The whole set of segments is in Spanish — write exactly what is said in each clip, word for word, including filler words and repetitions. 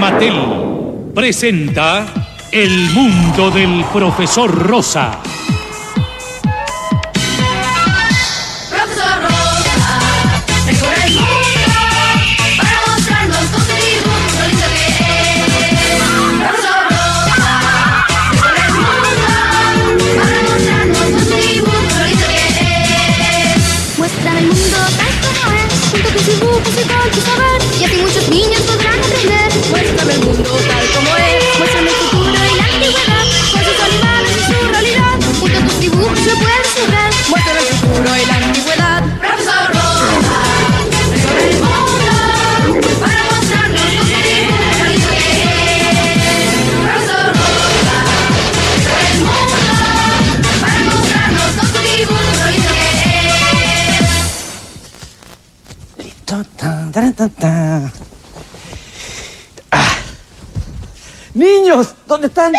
Mattel presenta El mundo del profesor Rosa. Profesor Rosa, recorre el mundo para mostrarnos con su dibujo lo lindo que es. Profesor Rosa, recorre el mundo para mostrarnos con su dibujo lo lindo que es. Muestra el mundo tal como es, junto con sus dibujos y con su saber, y así muchos niños podrán aprender. Muéstrame el mundo tal como es. Muéstrame el futuro y la antigüedad, con sus animales y su realidad, junto a tus dibujos lo puedes ver. Muéstrame el futuro y la antigüedad. Profesor Rosa, recorre el mundo para mostrarnos con su dibujo lo lindo que es. Profesor Rosa, recorre el mundo para mostrarnos con su dibujo lo lindo que es. Listo. Tan, tan, tan, tan. Ah. Niños, ¿dónde están?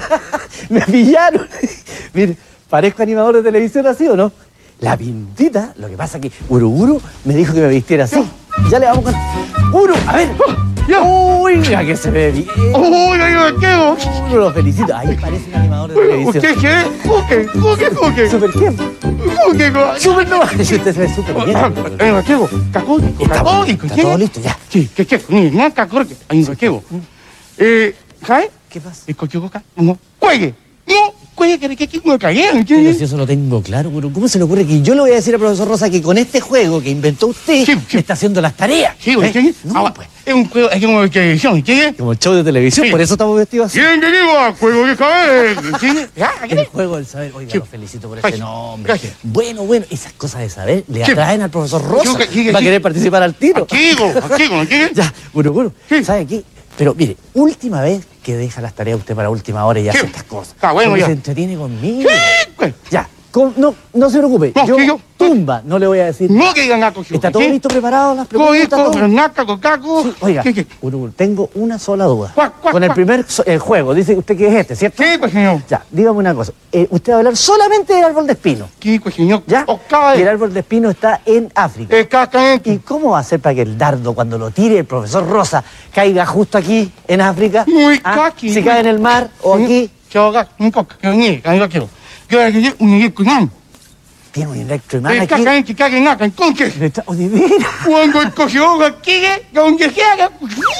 Me pillaron. Mire, parezco animador de televisión así, ¿o no? La pintita, lo que pasa es que Uruguru me dijo que me vistiera así. Ya le vamos con... ¡Uru! A ver. Uy, mira que se ve bien. ¡Uy, ay, qué vos! Uru, lo felicito. Ahí parece un animador de televisión. ¿Usted qué? ¿Cuque? ¿Cuque? ¿Cuque? ¿Súper qué? ¿Cuque? ¡Súper no! Usted se ve súper bien. Ay, ¿qué vos? ¿Cacónico? Está, ¿Cacónico? está todo listo, ya. Sí, ¿qué? ¿Qué? Ni nada cacónico. Ay, ¿qué vos? Eh, ¿sabes? ¿Qué pasa? ¿El coche boca? No. ¡Cuelgue! ¡No! ¡Cuelgue! ¿Qué? ¿Qué? ¿Me cagué? Pero si eso lo tengo claro, Guru. ¿Cómo se le ocurre que yo le voy a decir al profesor Rosa que con este juego que inventó usted Sí, sí. está haciendo las tareas? Sí, ¿Eh? ¿qué? No, Ahora, pues. es un juego, es como de televisión, ¿qué? Como el show de televisión, Sí. por eso estamos vestidos así. Bienvenido al juego de saber. ¿Sí? ¿Ya? El ¿Qué? juego del saber. Oiga, Sí. lo felicito por este Gracias. nombre. Gracias. Bueno, bueno, esas cosas de saber le Sí. atraen al profesor Rosa. Yo que- que- Va a que- querer participar al tiro. Aquí, go, aquí, go, ¿qué? Ya, Guru, Guru. Sí. ¿Sabe qué? Pero mire, última vez que deja las tareas usted para última hora y Sí. hace estas cosas. Está bueno, Porque ya. se entretiene conmigo. ¿Qué? Pues, Ya, con- no, no se preocupe. No, yo, que yo- tumba, no le voy a decir. No que digan gato. ¿Está todo listo, preparado? Las preguntas, Coico, todo? naca, cocaco. Sí, oiga, ¿Qué, qué? Uruguru, tengo una sola duda. ¿Cuál, cuál, Con el cuál? primer so- eh, juego, dice usted que es este, ¿cierto? Sí, pues, señor. Ya, dígame una cosa. Eh, usted va a hablar solamente del árbol de espino, Sí, pues, señor. ¿ya? Octava Y el de... árbol de espino está en África. El cacaente. ¿Y cómo va a hacer para que el dardo, cuando lo tire el profesor Rosa, caiga justo aquí, en África? Muy ¿Ah? caqui. Si cae en el mar o aquí, Yo haga un coca, que ni, que no quiero. Yo haga que un ni con tiene un electroimán El aquí. cacaente, que haga naca, con que. Le está- oh, de veras. Cuando el cogió aquí, donde se haga.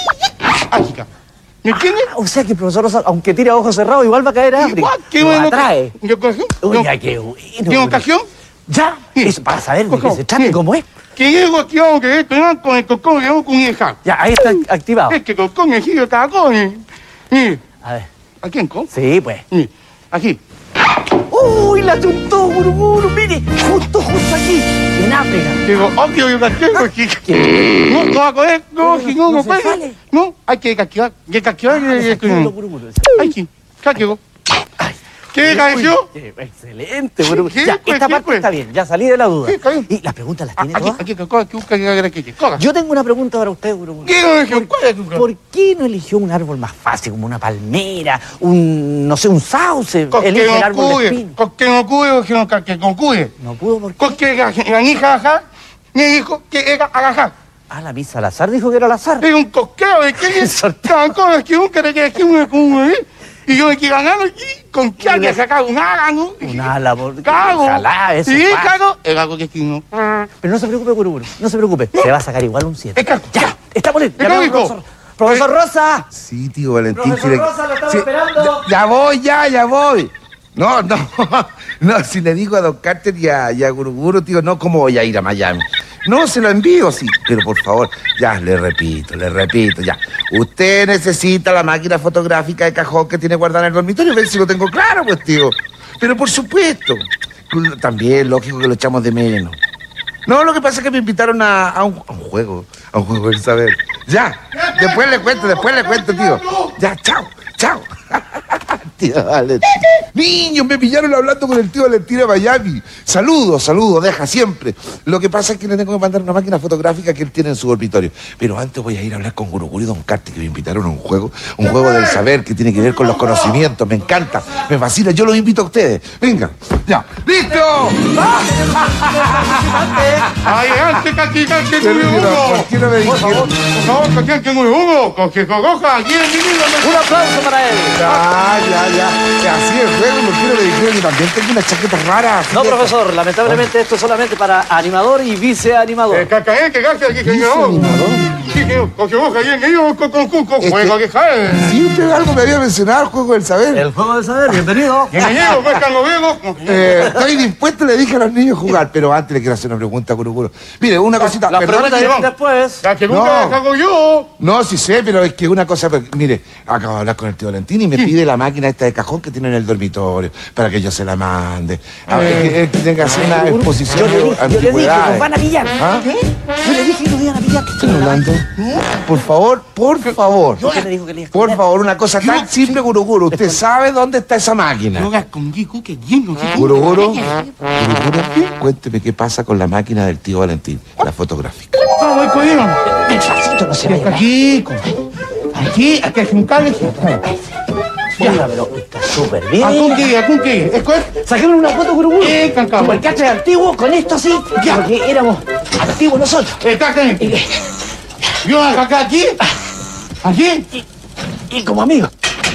Así que. ¿Me entiendes? O sea que el profesor Rosa, aunque tire a ojos cerrados, igual va a caer a África. Igual, qué Lo bueno. atrae. Yo cogí. Oiga, qué bueno. ¿Tiene ocasión? Ya, Sí. eso, para saber de qué Coco, se trata y sí. cómo es. Que llego aquí, aunque esto no con el cocón, llego con hija. Ya, ahí está activado. Es que cocón es hijo de cagón. Mire, A ver. aquí en con. Sí, pues. Mire, aquí. ¡Uy, la chuntó, Guruguru! Mire, justo, justo aquí, en África. Digo, obvio, yo casqueo aquí. No, no hago esto, no, si no, no no se puede. sale. No, hay que casquear, que casquear. Ah, desactívenlo, Guruguru. Ay, sí, casqueo. ¿Qué casqueo? Qué excelente, Guruguru. ¿Qué, Ya, pues, esta qué, parte pues? está bien, ya salí de la duda. Sí, está bien. ¿Y las preguntas las tiene Aquí, todas? aquí, coca, que busca que haga que coca. Yo tengo una pregunta para usted, Guruguru. ¿Qué no es que cuál es tu ¿Por qué no eligió un árbol más fácil, como una palmera, un, no sé, un sauce? Porque Elige el no árbol de cuide, espino. porque no cuide, porque no que no cuide. No pudo porque... Porque la, la hija ajá, me dijo que era agajá. Ah, la misa al azar dijo que era al azar. Era un coqueo de que El sorteo. cada cosa que un que que que un un y yo me quiero ganar y con que había sacado un ágano. Un ala, por... Cago. Ojalá, eso Sí, pasa. cago. El algo que aquí no. Pero no se preocupe, Guruguru, no se preocupe. Se va a sacar igual un siete. Es que- Ya, estamos listos. Es Llamemos al lógico. profesor. ¡Profesor Rosa! Sí, tío Valentín. Profesor si le- Rosa, lo estamos si- esperando. Ya, ya voy, ya, ya voy. No, no, no, si le digo a Don Carter y a, y a Guruguru, tío, no, ¿cómo voy a ir a Miami? No, se lo envío, sí, pero por favor, ya, le repito, le repito, ya. Usted necesita la máquina fotográfica de cajón que tiene guardada en el dormitorio, a ver si lo tengo claro, pues, tío. Pero por supuesto, también, lógico que lo echamos de menos. No, lo que pasa es que me invitaron a, a, un, a un juego, a un juego del saber. Ya, después le cuento, después le cuento, tío. Ya, chao, chao. tío Valentín. Niños, me pillaron hablando con el tío Valentín a Miami. Saludos, saludos, deja siempre. Lo que pasa es que le tengo que mandar una máquina fotográfica que él tiene en su dormitorio. Pero antes voy a ir a hablar con Guruguru y Don Carti, que me invitaron a un juego, un juego del saber que tiene que ver con los conocimientos. Me encanta, me fascina. Yo los invito a ustedes. Venga, ya. ¡Listo! Adelante, Caqui, Caqui, muy Termina, Hugo. ¿por qué no me dijeron? Por favor, Caqui, muy Hugo. Con que coja aquí en mi vida. Un aplauso para él. Ya, ya, ya. Así es, juego, ¿por qué no me dijeron que también tengo una chaqueta rara? No, profesor, lamentablemente esto es solamente para animador y viceanimador. Eh, Cacaé, que Caqui aquí, que yo. Sí, que con que coja aquí en mi vida, con con con juego que jae. Sí, usted algo me había mencionado, el juego del saber. El juego del saber, bienvenido. Que me llevo, pues, Carlos Diego. Eh, estoy dispuesto, le dije a los niños jugar, pero antes le quiero hacer una pregunta, Guruguru. Mire, una cosita. Las perdón, preguntas que- vienen después. La que No. nunca hago yo. No, sí sé, pero es que una cosa, pero, mire, acabo de hablar con el tío Valentín y me pide la máquina esta de cajón que tiene en el dormitorio para que yo se la mande. A ver, que, él tiene que hacer una exposición Yo le de dije, yo le dije, antigüedades. nos van a pillar. ¿Ah? Yo le dije que nos iban a pillar. ¿Qué están hablando? Por favor, por favor. ¿Qué le dijo que le iba a Por esconder? favor, una cosa tan simple, Guruguru. ¿Usted sabe dónde está esa máquina? No la escondí, que lleno. Guruguru, Guruguru, cuénteme qué pasa con la máquina del tío Valentín, la fotográfica. No, voy con él. Despacito, no se vaya. Aquí, aquí, aquí hay un cable. Ya, pero está súper ¿A bien. con qué? ¿A con qué? ¿Es cuál? Saquemos una foto, Guruguru. Eh, cancabo. Como el catre antiguo, con esto así. Ya. Porque éramos antiguos nosotros. Exactamente. Yo acá, aquí. Aquí. Y como amigos.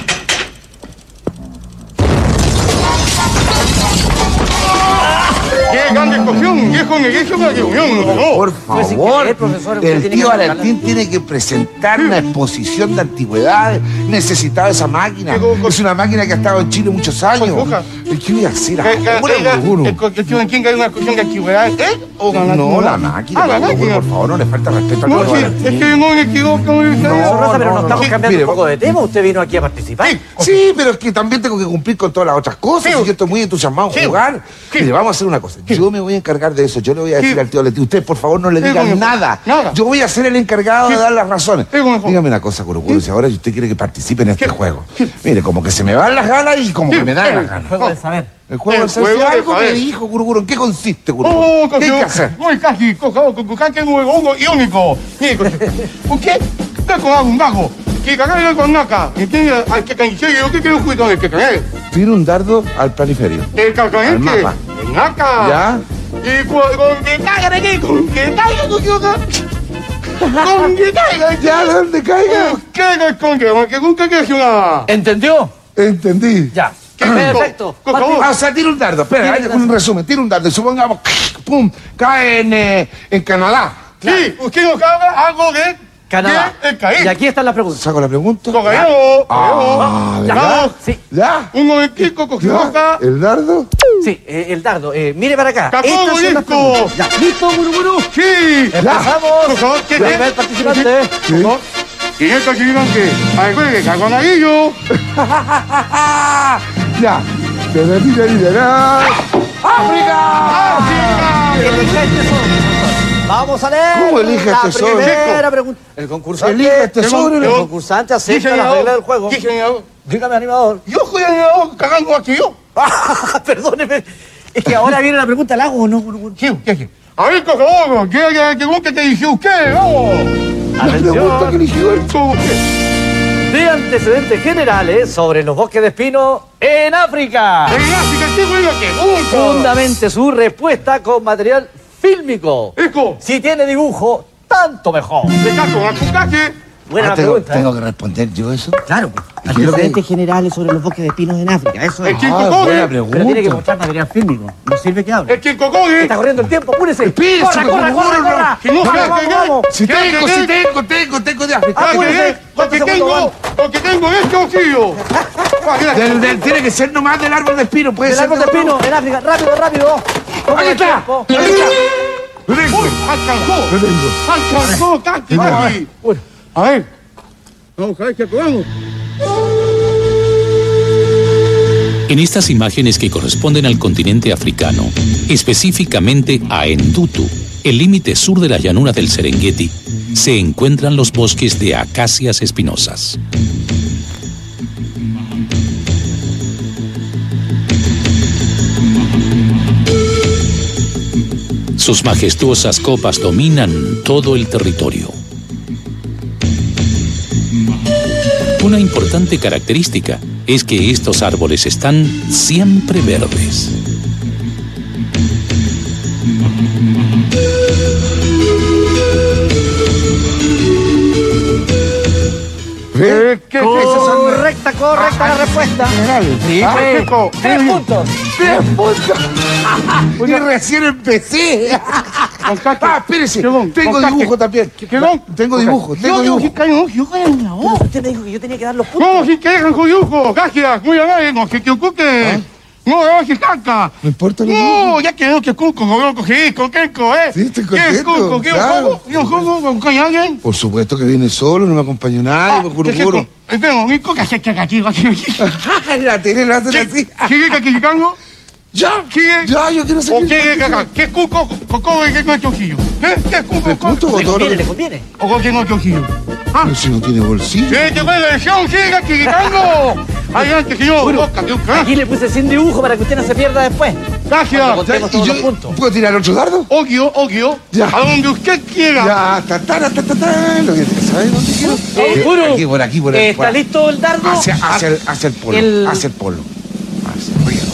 Qué grande explosión. Viejo negocio para que unión, no. Por Pues si favor, quiere, profesor, usted el tiene tío que Valentín tiene que presentar una exposición de antigüedades. Necesitaba esa máquina. ¿Qué co- Es una máquina que ha estado en Chile muchos años. Coja. ¿Qué voy a hacer Eh, eh, ahora, eh, Guruguru? el co- el tío en quién hay una cuestión de antigüedad. ¿Eh? ¿O la No, la máquina. Ah, la Guruguru, máquina. por favor, no le falta respeto al No, tío sí, Valentín. es que no me equivoco. No, Rosa, pero no, nos estamos no. cambiando Mire, un poco de tema. Usted vino aquí a participar. Sí. Sí, pero es que también tengo que cumplir con todas las otras cosas. Sí. Y yo estoy muy entusiasmado en Sí. jugar. Sí. Mire, vamos a hacer una cosa. Yo me voy a encargar de eso. Yo le voy a decir Sí. al tío Valentín, usted, por favor, no le Sí, diga coño. nada. Nada. Yo voy a ser el encargado Sí. de dar las razones. Sí, coño. Dígame una cosa, Guruguru, si ahora usted quiere que participe en este Sí. juego. Mire, como que se me van las ganas y como Sí. que me dan las Sí. ganas. Juego del saber. El juego El del saber. juego del Algo me saber. dijo, Guruguru. ¿En qué consiste, Guruguru? Oh, ¿Qué hay que hacer? Muy casi, coja, coja, que nuevo, uno iónico. ¿Por qué? Está con algún vago. Que cagar con naca. ¿Entiendes? Hay que cañar. Yo que quiero jugar con el que cae. Tira un dardo al planiferio. El cacañete. Al mapa. El naca. ¿Ya? Y cu- con que caiga de aquí, con que caiga, con que con que caiga. Ya, donde caiga. ¿Qué con que? Con que nunca que es una. ¿Entendió? Entendí. Ya. ¿Qué? Perfecto. Co- co- Martín. Ah, o sea, tira un dardo. Espera, Tira hay un un resumen. Tira un dardo. Supongamos, pum, cae en, eh, en Canadá. Sí, usted no caga algo de. Canadá. De el caer. Y aquí están las preguntas. ¿Saco la pregunta? Con gallego. Ah, gallego. ¿verdad? Vamos. Sí, ¿Ya? Un momentico, cogió ¿Ya? acá. ¿El dardo? sí, eh, el dardo. Eh, mire para acá. Capó, Estas son las listo. preguntas. Ya, listo, Guruguru. Sí. Empezamos. Por favor, ¿qué Primer qué? participante. Por favor. Y esto que digan que. Ay, güey, que cago en aguillo. Ya. ¡África! Elige el tesoro. Vamos a leer. ¿Cómo elige la el tesoro? primera pregunta. El concursante. Elige el tesoro. El concursante acepta las reglas del juego. ¿Qué señor? Dígame, animador. Yo soy el cagando aquí yo. Ah, perdóneme. Es que ahora viene la pregunta, ¿la hago o no, Guruguru? ¿Qué? ¿Qué? ¿Qué? A ver, por favor, ¿qué, qué, qué, qué te dice usted? Vamos. La pregunta que eligió él. De antecedentes generales sobre los bosques de espino en África. Gracias, que tengo una pregunta. Fundamente su respuesta con material fílmico. Hijo, Si tiene dibujo, tanto mejor. le saco una cucaje. Buena Ah, tengo, pregunta. ¿eh? tengo que responder yo eso. Claro. Antecedentes generales sobre los bosques de espinos en África. Eso El quien Ah, buena cocoge. pregunta. Pero tiene que mostrar material fílmico. No sirve que hable. El quien cocoge. Está corriendo el tiempo, apúrese. Espérese, corra, que corra, Guruguru corra, no- corra. que no Vamos, vea, vamos, que- vamos. Si ¿Qué, tengo, qué, si qué? tengo, tengo, tengo de África. Ah, Apúrese. que- Porque ¿Cuántos tengo, segundos porque tengo este osillo. Del- del- tiene que ser nomás del árbol de espino, puede El ser. árbol de espino en África. Rápido, rápido. Toma Ahí el está. tiempo. Ahí está. Lo tengo. Uy, alcanzó. Lo tengo. Alcanzó, casi, casi. A ver. Vamos a ver qué podemos. En estas imágenes que corresponden al continente africano, específicamente a Endutu, el límite sur de las llanuras del Serengeti, se encuentran los bosques de acacias espinosas. Sus majestuosas copas dominan todo el territorio. Una importante característica es que estos árboles están siempre verdes. ¿Ve? ¿Qué Correcta, correcta la respuesta. Sí, Ah, fue chico. tres puntos. ¡Tres puntos! Y recién empecé. Ah, espérese. Perdón, Tengo contaste. dibujo también. Perdón. Tengo dibujo, tengo Yo digo dibujo. que hay un yo hay una voz. Usted me dijo que yo tenía que dar los puntos. No, si quieres con dibujo, gracias, muy amable, no, que te ocupe. No, no, que caca. No importa lo que No, ya que no, que cuco, no, que con queco, ¿eh? Sí, estoy ¿Qué es contento, cuco? ¿Qué es claro. juego? ¿Qué es juego? ¿Con alguien? Por supuesto que viene solo, no me acompañó nadie, por juro, juro. Espera, mi coca se caga aquí, aquí, aquí. La tele la hacen así. ¿Sigue cacicando? Ya, ¿Sigue? ya, yo quiero ¿O saber. qué caca? ¿Qué es cuco? ¿Coco y qué es chojillo? ¿Eh? ¿Qué es cuco? ¿Le punto o Le todo lo conviene, que- le conviene. ¿O con qué no chojillo? ¿Ah? Pero si no tiene bolsillo. ¡Sí, te voy a decir, sigue cacicando! Adelante, señor. Boca, que busca. Aquí le puse sin dibujo para que usted no se pierda después. Gracias. Cuando Ya, contemos ¿y todos yo los puntos. puedo tirar otro dardo? Ogio, Ogio. Ya. A donde usted quiera. Ya, ta, ta, ta, ta, ta, ta, lo que ¿sabes dónde quiero? Eh, Guru, Aquí, por aquí, por aquí. ¿está listo el dardo? Hacia, hacia, el, hacia el polo, El- hacia el polo. Hacia arriba.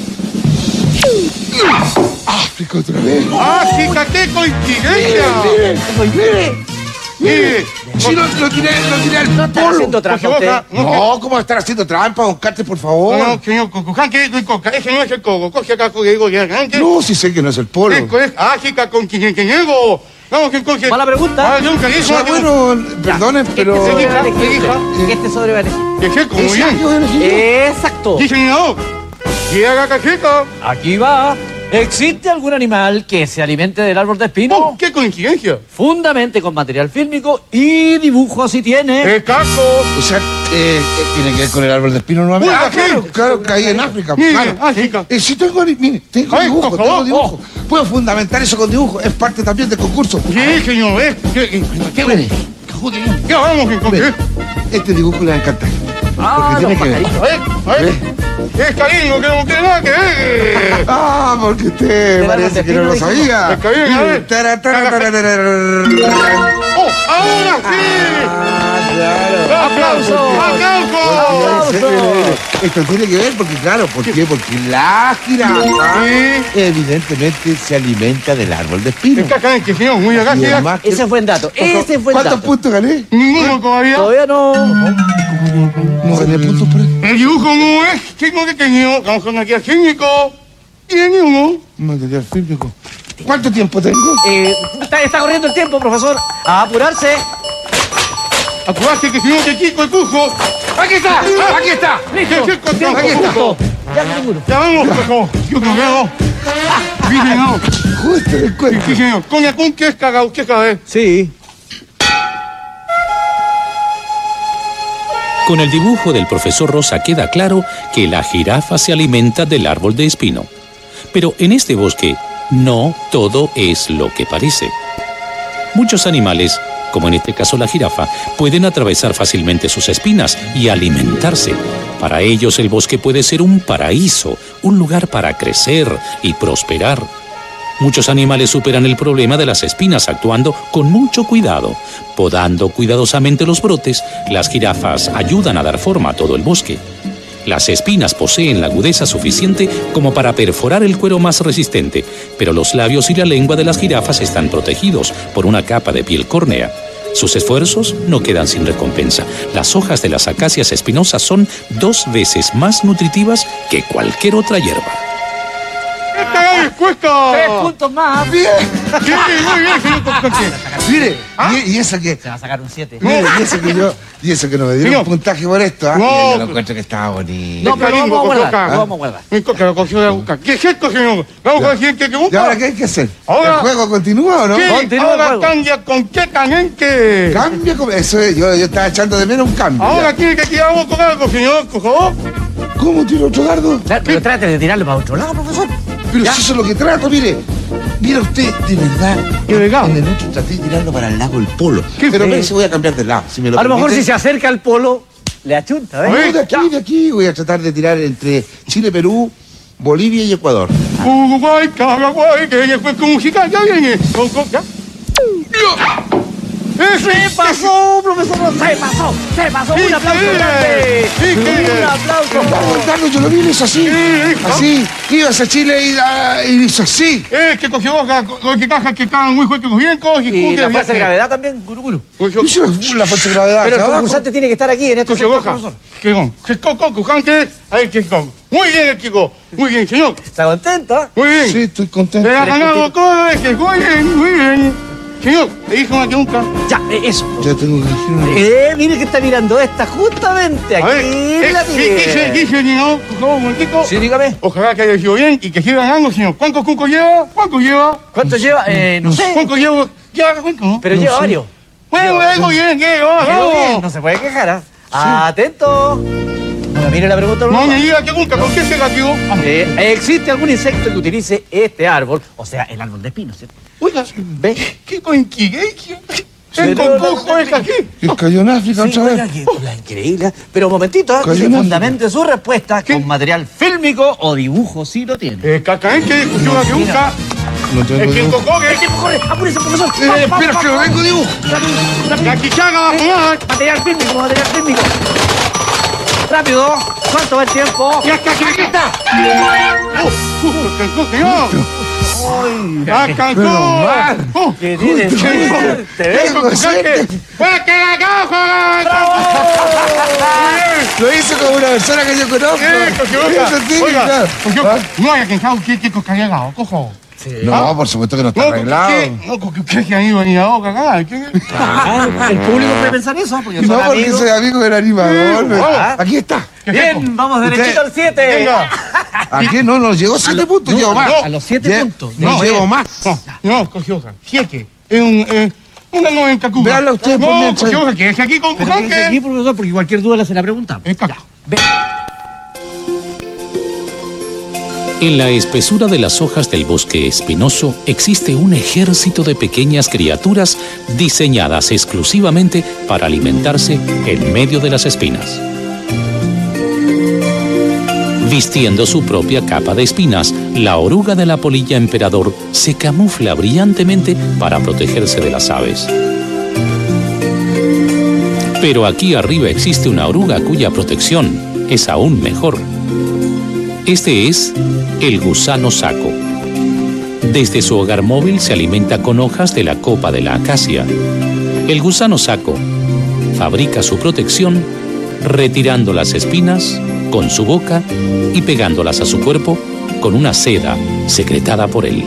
¡Ah, frico otra vez! ¡Ah, chica, qué coincidencia! ¡Mire, mire! Mire, Si lo, lo tiré, lo tiré al Está polo. haciendo trampa Porque usted. vos, no, No, ¿cómo va a estar haciendo trampa, don Carter, por favor? No, no, señor Cocucán, que es coca. Ese no es el coco. Coge acá, coge, digo, ya, antes. No, si sé que no es el polo. Esto es, ah, chica, con quien que llego. Vamos, que coge. Mala pregunta. Ah, nunca O hizo. sea, bueno, perdonen, pero... Este sobre va a Elija, elegir. elija. Este sobre va a elegir. Que sé, como ¿Ese bien. yo elegí? Exacto. Sí, señor. Llega cachita. Aquí va. ¿Existe algún animal que se alimente del árbol de espino? Oh, qué coincidencia. Fundamente con material fílmico y dibujo si tiene. El caco. O sea, eh, eh, tiene que ver con el árbol de espino nuevamente. Uy, Ah, claro, sí. claro, caí en África. Mire, Claro. ah, chica. Eh, sí, tengo, mire, tengo Ay, dibujo, por tengo favor. dibujo. Puedo fundamentar eso con dibujo, es parte también del concurso. Sí, señor, ¿eh? ¿Qué, qué, qué, Mire, qué vamos, que coge? mire, este dibujo le va a encantar. Ah, porque tiene los que ver. pajaritos. A ver, a ver. Es cariño, que no tiene nada que ver. Ah, porque usted Del parece árbol de que no lo espino, dijo. sabía. Está bien, a ver. Tara, tara, tara, tara, tara. ¡Oh, ahora sí! Ah, claro. ¡Aplausos! ¡Aplausos! Mire, mire, mire, Esto tiene que ver porque, claro, ¿por qué? Porque la jirafa Sí. evidentemente se alimenta del árbol de espino. Exactamente, señor, muy Y gracias. además que- Ese fue el dato. Ese fue el ¿Cuántos dato. puntos gané? Ninguno todavía. Todavía no. No gané puntos por eso. El dibujo no es signo pequeño, vamos con aquí al cínico. Y el uno. Material fílmico. ¿Cuánto tiempo tengo? Eh, está, está corriendo el tiempo, profesor. A apurarse. Acuérdate que si no te chico el pujo. ¡Aquí está! ¡Aquí está! Listo. ¡Qué chico, Tiempo aquí está! justo. Ya ninguno. Ya vamos, pujo. Yo creo que no. Sí, señor. Justo en el cuento. Sí, señor. Con Yacún, ¿qué es cagado? ¿Qué cabe? Sí. Con el dibujo del profesor Rosa queda claro que la jirafa se alimenta del árbol de espino. Pero en este bosque no todo es lo que parece. Muchos animales, como en este caso la jirafa, pueden atravesar fácilmente sus espinas y alimentarse. Para ellos el bosque puede ser un paraíso, un lugar para crecer y prosperar. Muchos animales superan el problema de las espinas actuando con mucho cuidado. Podando cuidadosamente los brotes, las jirafas ayudan a dar forma a todo el bosque. Las espinas poseen la agudeza suficiente como para perforar el cuero más resistente, pero los labios y la lengua de las jirafas están protegidos por una capa de piel córnea. Sus esfuerzos no quedan sin recompensa. Las hojas de las acacias espinosas son dos veces más nutritivas que cualquier otra hierba. ¡Qué cagado les cuesta! Tres puntos más. Bien. Sí, muy bien, señor Constante. Mire, y, y eso que... Se va a sacar un siete. Mire, y eso que yo... Y eso que no me dieron Señor. puntaje por esto, ¿ah? No. Y yo lo encuentro que estaba bonito. No, pero Cariño, vamos a guardar. Coca. Lo vamos a guardar. Mi coca lo cogió de buscar. ¿Qué es esto, señor? ¿Vamos con el siguiente que ¿Y busca? ahora qué hay que hacer? Ahora- ¿El juego continúa o no? Sí, Continúa el ahora juego. cambia con qué caliente. Cambia como... Eso es, yo, yo estaba echando de menos un cambio. Ahora ya. tiene que tiramos con algo, señor, por favor. ¿Cómo tiro otro dardo? Claro, pero trate de tirarlo para otro lado, profesor. Pero si eso es lo que trato, mire. Mira usted, de verdad. ¿Qué verdad? En el otro traté de tirarlo para el lago El Polo. ¿Qué Pero fe? me dice, voy a cambiar de lado. Si me lo A lo mejor si permite. se acerca al polo, le achunta, No, ¿ves? de aquí, de aquí. Voy a tratar de tirar entre Chile, Perú, Bolivia y Ecuador. Uruguay, Paraguay, que después con musical ya viene. Con, con, ¿ya? ¡Eso ¡Se pasó, profesor Rosa! ¡Se pasó! ¡Se pasó! ¡Un aplauso grande! ¡Un aplauso! Carlos, yo lo vi, hizo así. Así. Ibas a Chile y, ah, y hizo así. Es que cogió boca, que caja, que cagan muy fuerte, bien, coge, Y la fuerza de gravedad también, Guru Guru. Hizo la fuerza de gravedad. Pero el hacia abajo. concursante tiene que estar aquí, en este Cogió sector, boca. profesor. ¿Qué con? ¿Qué con? ¿Con? ¿Con? ¿Qué? Ahí, ¿qué con? Muy bien, el chico. Muy bien, señor. ¿Está contento? Muy bien. Sí, estoy contento. Le ha ganado todo este. Muy bien, muy bien. Señor, le dijo más que nunca. Ya, eh, eso. Ya tengo que decir una... Eh, mire que está mirando esta justamente aquí. A ver, la eh, dice, tiene. dice, señor, por favor, un momentito. Sí, dígame. Ojalá que haya sido bien y que siga ganando, señor. ¿Cuántos cuncos lleva? ¿Cuántos lleva? ¿Cuánto lleva? Eh, no sé. ¿Cuántos lleva? ¿Lleva cuántos, no? Pero lleva varios. Bueno, algo bien, ¿qué? Vamos, Quedó bien, vamos. no se puede quejar, ¿ah? Atento. Bueno, mire la pregunta. No profesor. me diga que nunca, ¿con qué se gatió? Eh, ¿Existe algún insecto que utilice este árbol? O sea, el árbol de espinos, ¿cierto? Oiga, ¿Ve? ¿qué coincidencia? Pero El concujo no, es aquí. Que cayó en África Sí, otra oiga, vez. que- oiga, increíble. Pero un momentito, ¿eh? Cayó Dice, en África. fundamente su respuesta con material fílmico o dibujo, si lo tiene. Eh, cacaenque, discusión que nunca. No tengo El que dibujo. cocogue. ¡El tiempo corre! ¡Apúrese, profesor! Eh, espera, que no tengo dibujo. La quichaga va a jugar. Material fílmico, material fílmico. Rápido, ¿cuánto va el tiempo? ¡Ya está, aquí está! ¡Uh, uh, el coge, no! ¡Ya Menos cancó! mal. ¡Uh! Que tiene suerte, ¿ves? ¡Eso, cujante! ¡Pues que la caja! Lo hizo como una persona que yo conozco. ¡Eh, cogió! Eso sí, Oiga, claro. cogió. ¿Ah? No haya pensado que que coca llegado, cojo. No, por supuesto que no está No, arreglado. porque no, porque usted se ha ido ni a boca acá. ¿Qué? Ah, el público puede pensar eso, porque No, son porque amigos. soy amigo del animador. Sí, me- vamos. Aquí está. Bien, vamos derechito al siete. Venga. Aquí no, nos llegó siete puntos. Llevo más. no, A los siete Lle- puntos. No, llevo más. No, no, cogió hoja. Siete. Es un, eh, una noventa cuba. Véanla ustedes por No, mientras. cogió hoja, que es aquí con Pero quédese aquí, Cujante. profesor, porque cualquier duda le hace la pregunta. Es caca. En la espesura de las hojas del bosque espinoso existe un ejército de pequeñas criaturas diseñadas exclusivamente para alimentarse en medio de las espinas. Vistiendo su propia capa de espinas, la oruga de la polilla emperador se camufla brillantemente para protegerse de las aves. Pero aquí arriba existe una oruga cuya protección es aún mejor. Este es el gusano saco. Desde su hogar móvil se alimenta con hojas de la copa de la acacia. El gusano saco fabrica su protección retirando las espinas con su boca y pegándolas a su cuerpo con una seda secretada por él.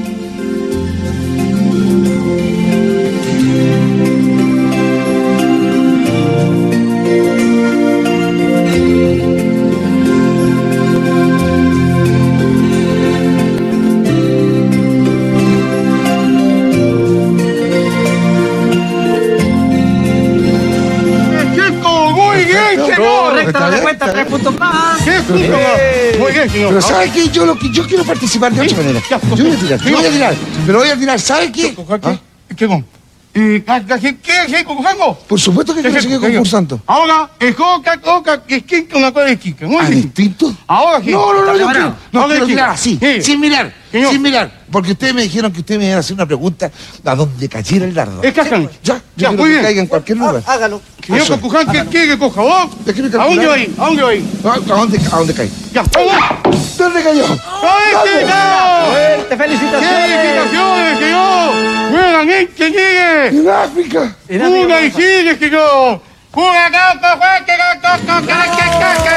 Chico, muy bien, señor. Correcto, Está no le bien, cuenta está tres bien. puntos más. ¿Qué punto Bien. más? Muy bien, señor. Pero ¿sabe qué? Yo, lo que, yo quiero participar de otra manera. Ya, Yo voy a tirar, yo voy a tirar. Pero voy a tirar, ¿sabe qué? ¿Ah? ¿Qué con? ¿Qué es concursando? Por supuesto que quiero seguir concursando. Ahora, es coca, coca, es que una cosa de chica. Muy ¿Ah, bien. distinto? Ahora sí. No, no, no, yo preparado? quiero, no, Ahora quiero sí. tirar así, Sí. sin mirar, Señor. sin mirar. Porque ustedes me dijeron que ustedes me iban a hacer una pregunta a donde cayera el dardo. Es cacan. Ya, yo Ya, quiero muy que bien. caiga en cualquier lugar. Ah, hágalo. Señor Eso. Concuján, ¿qué quiere que coja vos? Déjeme ¿A calcular. dónde va ahí? ¿A dónde va ahí? ¿A a dónde, a dónde cae? Ya, vamos. ¿Dónde cayó? ¡Ay, ¿Dónde? señor! Fuerte, felicitaciones. ¡Felicitaciones, señor! ¡Buenamente, sigue! En África. Era ¡Una y amigo. sigue, señor! ¡Una caca, fuerte, caca, caca, caca, caca!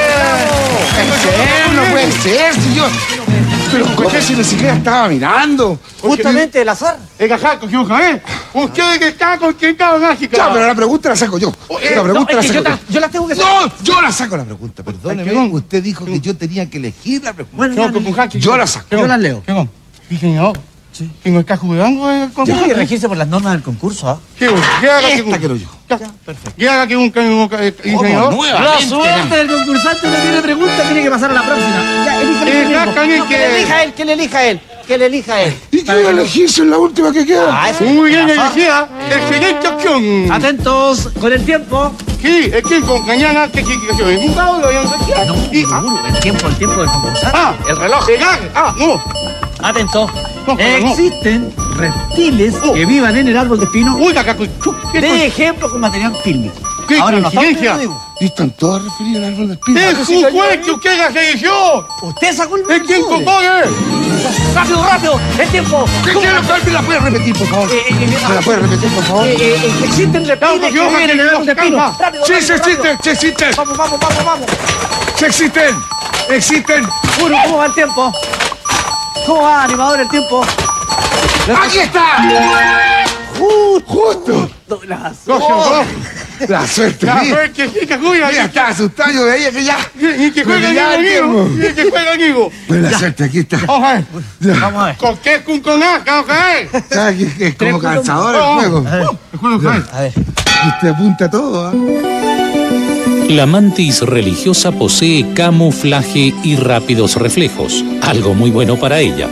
Ser, no puede ser, si yo... Pero ¿cómo si ni siquiera estaba mirando? Justamente el azar. El cajá cogió ¿eh? Usted que está con quien está en África. Ya, pero la pregunta la saco yo. eh, La pregunta No, la es que saco yo, yo. ta- yo las tengo que hacer. No, yo la saco la pregunta, perdóneme. Ay, perdón. Usted dijo que yo tenía que elegir la pregunta. Bueno, Señor ya, Concuján, Yo la saco. Yo las leo. ¿Qué con? Sí, señor. Sí. ¿Tengo el cajo de algo en el Yo concurso? hay que regirse por las normas del concurso, ¿ah? ¿Qué hago? ¿Qué haga que Esta un- quiero yo. Ya, perfecto. ¿Qué haga que un cañón ¿Cómo? señor? Nuevamente. La suerte del concursante no tiene pregunta, tiene que pasar a la próxima. Ya, elija Eh, el mismo. sacan el No, que que- le elija él, que le elija él, que le elija él. ¿Y qué voy a elegir si es la última que queda? Ah, eso Muy es bien, la fa- decía. Excelente opción. Atentos con el tiempo. Sí, es que con mañana que que que que un cabo lo No, y Guruguru, el tiempo, el tiempo del concursante. ah, el reloj. pegar. Ah, no. Atento. No, no, no. Existen reptiles Oh. que vivan en el árbol de espino Uy, cacacu. de ejemplo con material fílmico. ¡Qué Ahora no estamos coincidencia! viendo dibujo. Y están todos referidos al árbol de espino. Es un juego que la selección. Usted sacó el ¿Es quién sobre. cocoye? ¡Rápido, rápido! ¡El tiempo! ¿Qué quiero, Carmen? ¿La puedes repetir, por favor? Eh, eh, eh, ¿Me la puedes repetir, por favor? Eh, eh, eh, existen reptiles Vamos, que yo, viven en el árbol de espino. calma. ¡Rápido, Sí, rápido, sí rápido! existen, sí existen. Vamos, vamos, vamos, vamos. Sí existen. Existen. Guru, ¿cómo va el tiempo? ¿Cómo va, animador, el tiempo? ¡Aquí está! ¡Justo! La No, Oh, la suerte La mía. suerte que que juega. Mira, estaba asustado, yo veía que ya. Y que juega Ya, amigo. tiempo. Y que juega amigo. Pues la suerte, aquí está. Vamos a ver. Ya. Vamos a ver. ¿Con qué con con A? ¿Con qué? ¿Sabes que, que es como Tres cansador el puntos. juego? A ver, El juego cae. a ver. Y usted apunta todo, ¿ah? La mantis religiosa posee camuflaje y rápidos reflejos, algo muy bueno para ella.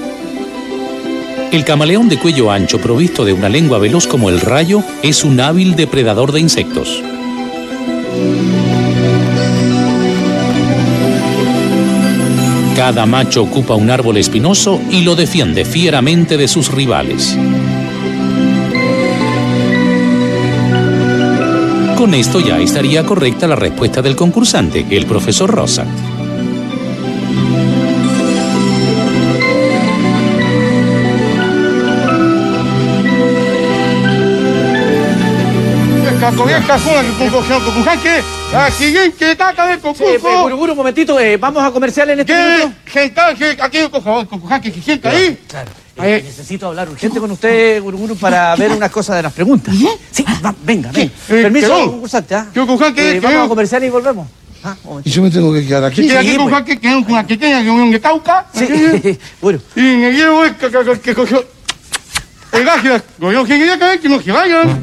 El camaleón de cuello ancho, provisto de una lengua veloz como el rayo, es un hábil depredador de insectos. Cada macho ocupa un árbol espinoso y lo defiende fieramente de sus rivales. Con esto ya estaría correcta la respuesta del concursante, el profesor Rosa. Con esta zona que concurso concursante, la siguiente etapa del Sí, eh, concurso. Guruguru, un momentito. eh, ¿Vamos a comercial en este Debe minuto? sentarse aquí el concursante que se sienta ahí. Claro. A ver. Necesito hablar urgente con usted, Guruguru, para ver unas cosas de las preguntas. Sí, va, venga, venga. Eh, Permiso, perdón. concursante. ¿ah? ¿Qué concursante? Eh, ¿Qué vamos veo? a comercial y volvemos. Ah, un Y momentito. yo me tengo que quedar aquí. Que Sí, aquí pues. concursante que es una pequeña reunión de Cauca. Sí, bueno. Y me llevo el que que que cogió. El gaje, yo quería que que no se vayan.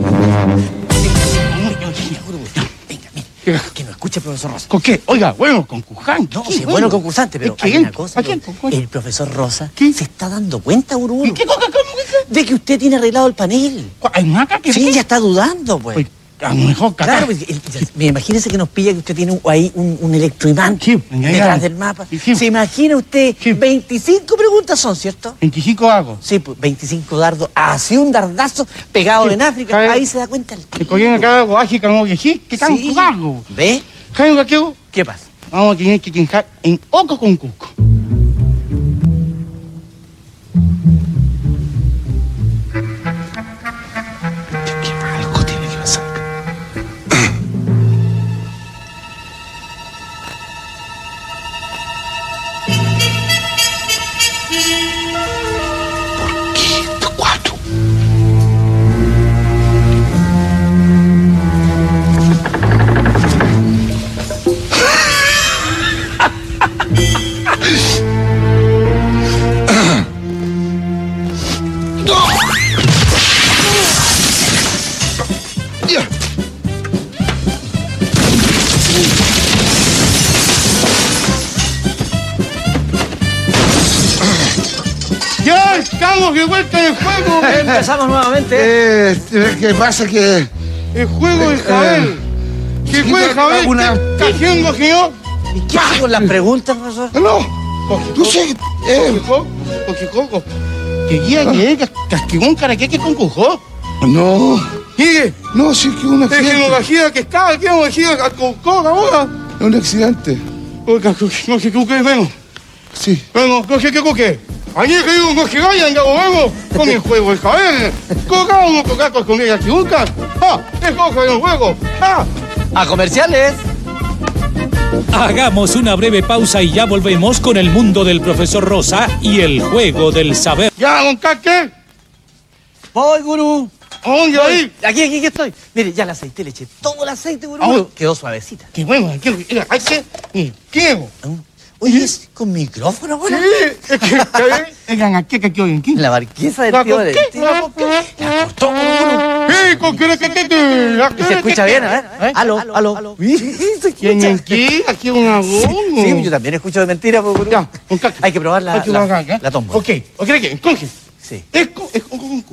Venga, mira, que nos escuche el profesor Rosa. ¿Con qué? Oiga, bueno, concursante. No, sí, bueno el concursante, pero ¿A hay quién? una cosa. ¿A quién? pero El profesor Rosa ¿Qué? se está dando cuenta, Guruguru, ¿Y qué cosa cómo que de que usted tiene arreglado el panel. hay maca que Sí, ya está dudando, pues. Oye, a lo mejor Claro, caca. pues, el- ya- me imagínese que nos pilla que usted tiene un- ahí un, un electroimán Sí, venga, detrás venga. del mapa. Sí, sí. ¿Se imagina usted? Sí. veinticinco preguntas son, ¿cierto? veinticinco hago. Sí, pues veinticinco dardos, así un dardazo pegado Sí. en África. ¿Sabe? Ahí se da cuenta el Que cogieron acá algo ágil, como que sí, que están Sí. jugando. ¿Ve? ¿Saben lo que hago? ¿Qué pasa? Vamos a tener que pensar en Oco con Cuco. Algo tiene que pasar. ¿Por qué estos cuatro? Ya. ¡Ya estamos de vuelta en el juego! Empezamos nuevamente. Eh, ¿qué pasa? Que El juego de Isabel. ¿Qué fue ¿alguna- Isabel? alguna- ¿Qué está haciendo, señor? ¿Y qué hace con las preguntas, profesor? no, no sé. Eh, ¿Coquicó? ¿Coquicó? ¿Qué guía que es? ¿Castigón caraqueque con cujo? no, Sigue. no, sí que un Es que no accidente. decía que estaba, que no decía que cucó ahora. Un accidente. Oiga, no sé qué cuque, bueno. Sí. Bueno, no sé qué cuque. Ayer que digo, no se vayan, ya volvemos con el juego de Isabel. Coca uno, coca con ella, chibuca. ¡Ah! Es coca de un juego. ¡Ah! A comerciales. Hagamos una breve pausa y ya volvemos con el mundo del profesor Rosa y el juego del saber. ¿Ya, don Caque? Voy, Gurú. ¿Dónde ahí? Aquí, aquí, aquí estoy. Mire, ya el aceite, le eché todo el aceite, Gurú. Ah, Quedó suavecita. Qué bueno, aquí, mira, hay que... Mira, Diego. Oye, ¿es con micrófono Sí, ahora? es que, ¿sabes? Oigan, aquí, que aquí hoy en aquí. La marquesa del ¿La tío con del qué? tío. ¿La con qué? La cortó, Gurú. Sí, con que que que que... ¿Y se escucha bien? A ver, a ver. Aló, aló. Sí, se ¿Quién escucha. aquí? Aquí una voz. Sí, yo también escucho de mentiras, pues, Gurú. Ya, con Caque. Hay que probar la, Hay que la, probar acá, ¿eh? la tómbola. Ok, ok, ok, entonces. Sí. Es con, es con, con, con,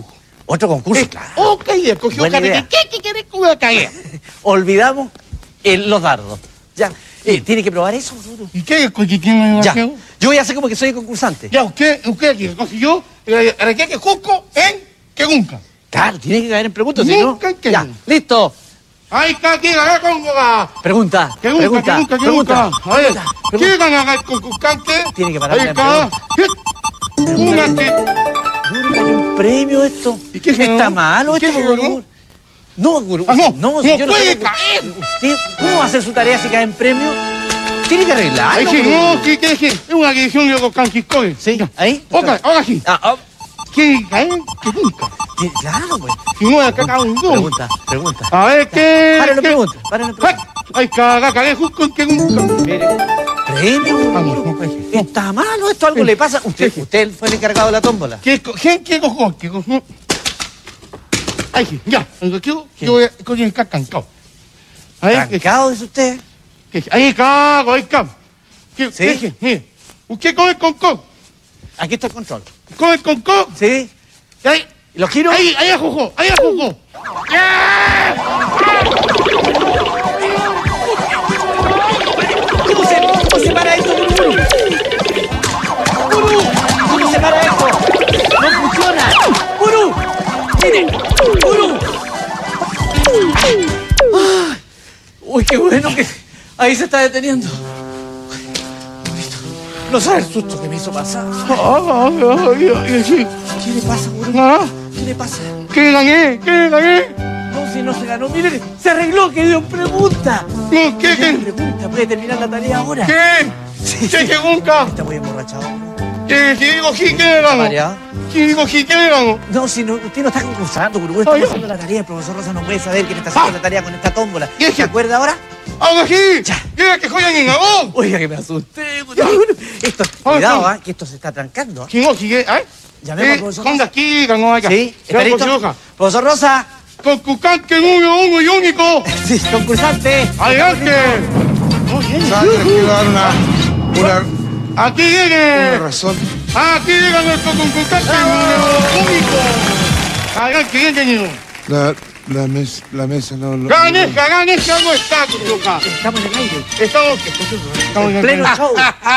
Otro concurso, Eh, claro. Oh, caí, cogió Buena cara. idea. ¿Qué, qué querés que voy a caer? Olvidamos el- los dardos. Ya. Eh, tiene que probar eso, Guruguru. ¿Y qué? ¿Qué quién me va a Ya. hacer? Yo voy a hacer como que soy el concursante. Ya, usted, usted aquí, consiguió, ¿para qué que Jusco en que nunca? Claro, tiene que caer en preguntas, si no. Nunca que Ya, nunca. listo. Ahí está, aquí, acá con boga. Pregunta. Que nunca, pregunta, que nunca, que pregunta, nunca. A ver, pregunta, pregunta. ¿qué gana el concursante? Tiene que parar Ahí la está. Una que... Guruguru, hay un premio esto. ¿Y qué se ¿Está ganó? malo ¿Y qué esto, se ganó? Guruguru? No, Guruguru. Ah, no, no, no si yo puede sé- caer. Usted, ¿cómo va a hacer su tarea si cae en premio? Tiene que arreglarlo. Ahí sí, Guruguru. no, sí, que sí. Es una edición de los canquiscoles. Sí, ahí. Ok, ahora sí. Ah, ah, ¿Qué cae? Que nunca. sí, claro, pues. Si no, acá cae un dos. Pregunta, pregunta. A ver, ¿qué? Párale, qué- pregunta, párale, pregunta. Ay, caga, cagué Jusco en que nunca. Mire, premio, Vamos, Guruguru. pues. Está malo esto, algo Sí. le pasa. Usted, Sí. usted fue el encargado de la tómbola. ¿Qué, co- ¿Quién qué cogió? ¿Qué cogió? Ay, sí, ya. Yo, yo, ¿Qué? yo voy a coger el cancao. Ahí, que- ¿Trancado, dice usted? que- ahí cago, ahí cago. ¿Qué, Sí. qué, qué? Mire, ¿usted come con co? Aquí está el control. ¿Come con co? ¿Sí? Ahí, ¿Lo giro? ahí, ahí ajujó, ahí ajujó. ¿Cómo se, cómo se para esto, Guruguru? ¡Gurú! ¿Cómo se para esto? ¡No funciona! ¡Gurú! ¡Mire! ¡Gurú! ¡Ay! ¡Uy, qué bueno que ahí se está deteniendo! Listo. No sabe el susto que me hizo pasar. Ah, ay, ay, ay, sí. ¿Qué le pasa, Gurú? Ah, ¿Qué le pasa? ¿qué gané? ¿Qué gané? No, si no se ganó. Mire, se arregló, que dio pregunta. No, ¿qué, ¿Qué qué? pregunta? ¿Puede terminar la tarea ahora? ¿Qué? Sí, ¿Qué, sí. qué nunca? Está muy emborrachado. ¿Qué, si digo sí, qué le gano? Mareado. Si digo sí, qué le gano? No, si no, usted no está concursando, Gurú, Ay, estamos yo- haciendo la tarea. El profesor Rosa no puede saber quién está haciendo Ah. la tarea con esta tómbola. ¿Y ¿Se ese? acuerda ahora? Ahora sí. Ya. Mira que juegan en agón. Oiga, que me asusté, Gurú. Esto, Ay, cuidado, ay. ¿ah? Que esto se está trancando. ¿ah? Si no, sigue, ¿eh? Llamemos al Eh, profesor Honda Rosa. aquí, ganó acá. ¿Sí? ¿Está Ya, listo? Rosa. Profesor Rosa. Concursante número uno y único. Sí, concursante. Adelante. ¿Sabes que les quiero dar una, una, Aquí una viene. razón? Aquí llega nuestro concursante número único. Adelante, bienvenido. La, la, mesa, la mesa no... no Ganesca, Ganesca no está, Coyoca. Estamos en el aire. Estamos, estamos en Pleno show.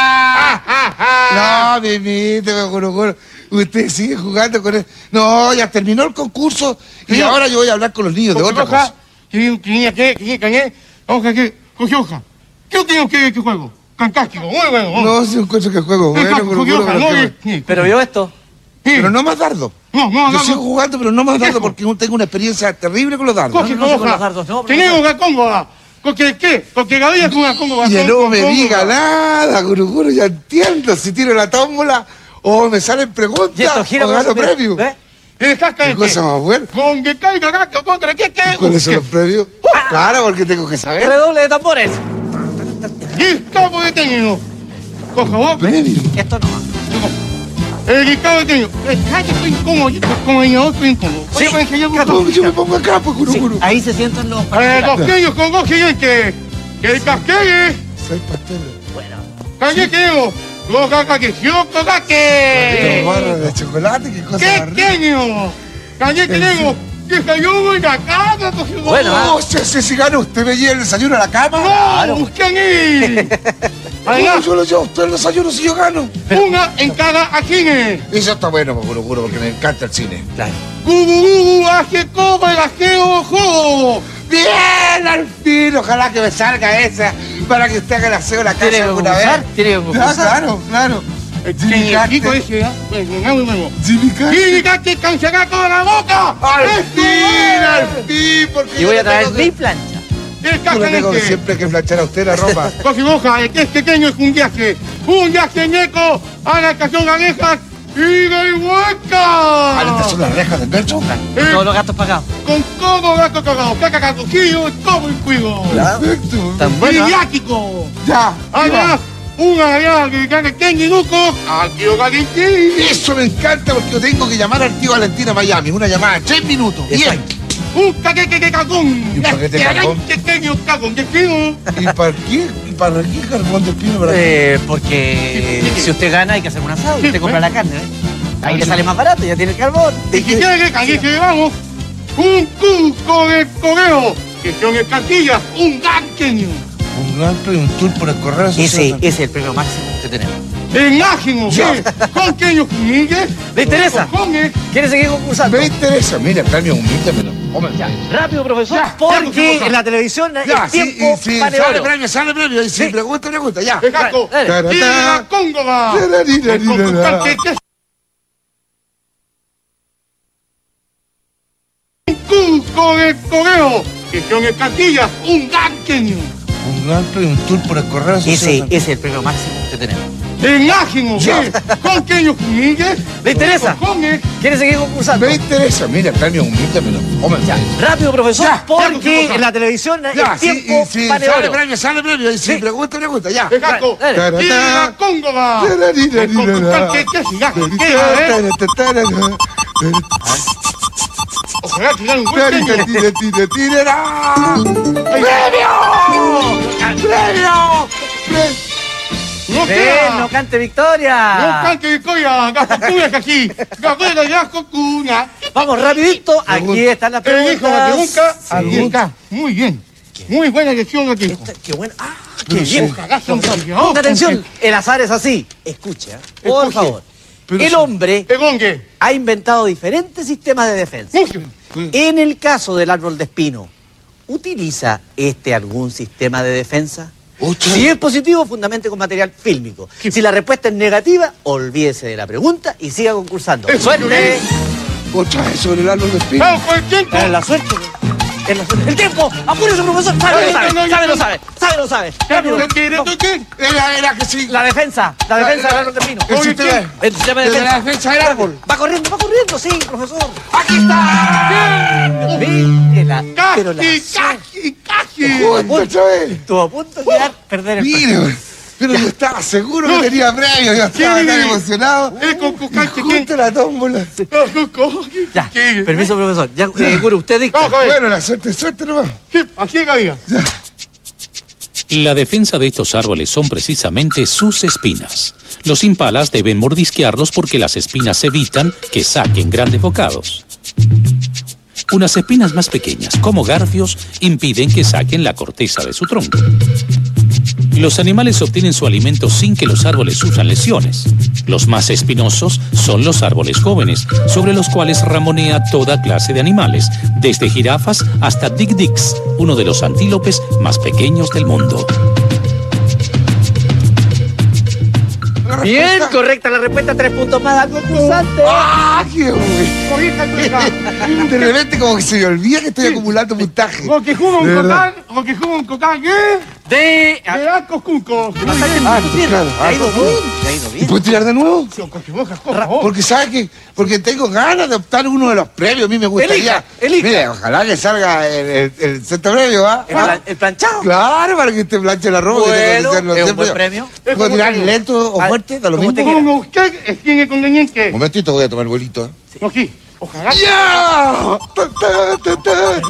No, mimito, Guruguru. Usted sigue jugando con él. No, ya terminó el concurso y Sí. ahora yo voy a hablar con los niños de otra cosa. ¿Quién quién qué? ¿Quién qué? Vamos a que Coyoca. ¿Qué opinión que este juego? Fantástico, muy bueno. No, si encuentro que juego bueno, Fantástico, Guruguru, Coyoca, pero, no, que- eh, sí. Pero vio esto. Sí. pero no más dardo. No, no, Yo no. sigo jugando, pero no más dardo Viejo. porque tengo una experiencia terrible con los dardos. Coge, no, no, Coyoca. con los dardos, no, Tenemos profesor. una cómoda. Porque qué? Porque Gabriel es una cómoda. Y no me diga nada, Guruguru, ya entiendo. Si tiro la tómbola o me salen Y esto preguntas gira o por gano eso, mira. premios. ¿Ve? ¿Qué ¿Qué cosa más buena? Con que caiga gato contra qué qué. ¿Cuáles son los premios? Claro, porque tengo que saber. Redoble de tambores. Y estamos detenidos. Coja vos. Premio. Esto no. El Ricardo detenido. Ay, estoy incómodo. Yo como leñador estoy incómodo. Sí, Oye, pues, yo- Cato. No, yo me pongo acá, pues, Sí, Guruguru. ahí se sientan los... Eh, Cosquillos con dos gigantes. Que el casquegue. Seis pasteles. Bueno. Calle queo. Los caca que yo Dos cocaque. barras de chocolate, qué cosa ¡Qué más rica. queño! Calle tenemos. Desayuno en la casa, cogió. Bueno, ah. No, si, si, si gana usted me lleva el desayuno a la cama. No, busquen ahí. No, Además, yo lo llevo a usted el desayuno si yo gano. una en cada cine. Eso está bueno, pues, Guruguru, porque me encanta el cine. Claro. Gugu, gugu, hace como el ajeo juego. Bien, al fin, ojalá que me salga esa para que usted haga el aseo en la casa ¿Tiene que alguna vez. concursar? ¿Tiene que Ah, concursar? claro, claro. Jimmy El chico Carter. ese, ¿ah? Bueno, muy bueno. Jimmy Carter. ¡Jimmy Carter cancelá toda la boca! Al ¡Esto fin, es! al fin, porque Y yo voy a le traer tengo que- mi plancha. El yo le tengo que casanete. siempre que planchar a usted la ropa. Coge boja, el que es pequeño es un viaje. Un viaje ñeco a la estación Ganejas y de vuelta. Ah, ¿estas son las rejas del gancho? Eh, Todos los gastos pagados. Con todo gato cagado, caca cacujillo, todo incluido. Perfecto. Tan bueno. ¿ah? Mediático. Ya, Además, una allá que gane Kenny Luco al tío Galintín. eso me encanta porque yo tengo que llamar al tío Valentín a Miami. Una llamada de tres minutos. Bien. Exacto. Un caqueque de cagón. ¿Y un paquete de carbón? Pequeño cagón de fino. ¿Y para qué? ¿Y para qué carbón de pino? Para Eh, porque Sí, sí. si usted gana hay que hacer un asado y Sí, usted compra bueno. la carne, ¿eh? Ahí le sale más barato, ya tiene el carbón. Y si quiere que aquí se llevamos un cuco de correo, que son escatillas, un gran genio. Un gancho y un tour por el correo. Ese, ese es el premio máximo que tenemos. Enlágeno, ¿qué? Con queños Miguel. ¿Le interesa? Con el... ¿Quiere seguir concursando? Me interesa. Mira, premio, humíltamelo. Hombre, Ya, rápido, profesor, Ya, porque ya, en la televisión ya, el sí, tiempo y sí, vale sale oro. premio, sale premio. Y si Sí. pregunta, pregunta, ya. El gato. Dale, Y la cóngova. El concursante que es un cuco de correo, que son escatillas, un gran genio. Un gancho y un tour por el correo. Ese, ese es el premio máximo que tenemos. Enlágeno, ¿qué? Con queños Miguel. ¿Le interesa? Con el... ¿Quiere seguir concursando? Me interesa. Mira, premio, humítamelo. Hombre, Ya, rápido, profesor, Ya, ya, porque profesor. en la televisión ya, el sí, tiempo y si vale sale oro. premio, sale premio. Y si Sí. pregunta, pregunta, ya. El gato. Dale. Y la cóngova. El concursante que es la que ojalá tirar un buen genio. ¡Premio! No Ven, queda. no cante No victoria. cante victoria, gascocuñas aquí. Gascocuñas de gascocuñas. Vamos, rapidito, aquí están las El hijo de la preguntas. pregunta, aquí está. Muy bien. Muy buena lección lo que dijo. Esta- Qué bueno. Ah, qué bien. Ojalá sea un Profesor, campeón. ponga atención, el azar es así. Escucha, por Escuche. favor. Pero El sí. hombre Pegongue. ha inventado diferentes sistemas de defensa. Mucho. En el caso del árbol de espino, ¿utiliza este algún sistema de defensa? Ocho. Si es positivo, fundamente con material fílmico. Si la respuesta es negativa, olvídese de la pregunta y siga concursando. Eso, ¡Suerte! bien. Otra vez sobre el árbol de espino. Vamos con el tiempo. Es la suerte. Es la suerte. ¡El tiempo! ¡Apúrese, profesor! ¡Sabe, Ay, lo sabe! no, no, ¡Sabe, no. lo sabe! ¡Sabe, lo sabe! Ya, Rápido. ¿tú qué? ¿Tú qué? Era, era que sí. La defensa, la defensa del árbol de espino. El Oye, sistema, El sistema de de la defensa. defensa del árbol. Va corriendo, va corriendo, sí, profesor. ¡Aquí está! Mire la... Pero la... Casi, casi, casi. Justo, Chabel. Estuvo a punto de quedar, perder el Mire, pero yo estaba seguro que tenía premio. Yo estaba Sí. tan emocionado. El concursante que... Justo la tómbola. Ya, ¿Qué? permiso, profesor. Ya, eh, Guru, usted dicta. Vamos a ver. Bueno, la suerte, suerte nomás. Sí, así es la vida. La defensa de estos árboles son precisamente sus espinas. Los impalas deben mordisquearlos porque las espinas evitan que saquen grandes bocados. Unas espinas más pequeñas, como garfios, impiden que saquen la corteza de su tronco. Los animales obtienen su alimento sin que los árboles sufran lesiones. Los más espinosos son los árboles jóvenes, sobre los cuales ramonea toda clase de animales, desde jirafas hasta dik-diks, uno de los antílopes más pequeños del mundo. Bien, correcta la respuesta, tres puntos más al concursante. ¡Ah, qué bueno! Cogiste tu hija. De repente como que se me olvida que estoy acumulando puntaje. Lo que juega un De verdad. cotán, lo que juega un cotán, ¿qué? De... De arcos cuncos. Muy bien, Ah, muy bien. claro. Le ha ido bien, le ha ido ¿Y bien. puedes tirar de nuevo? Por favor. Porque sabes que porque tengo ganas de optar uno de los premios. A mí me gustaría. Elija, elija. Mire, ojalá que salga el, el, el sexto premio, ¿va? El, plan- el planchado. Claro, para que te planche la ropa. que tengo que Bueno, hacerlo es un siempre. buen premio. ¿Puedo tirar lento o Ah, fuerte? Da lo como mismo. te Como usted tiene conveniente. Un momentito, voy a tomar vuelito. ¿eh? Aquí. Ojalá. ¡Ya! Ta, ta, ta, ta.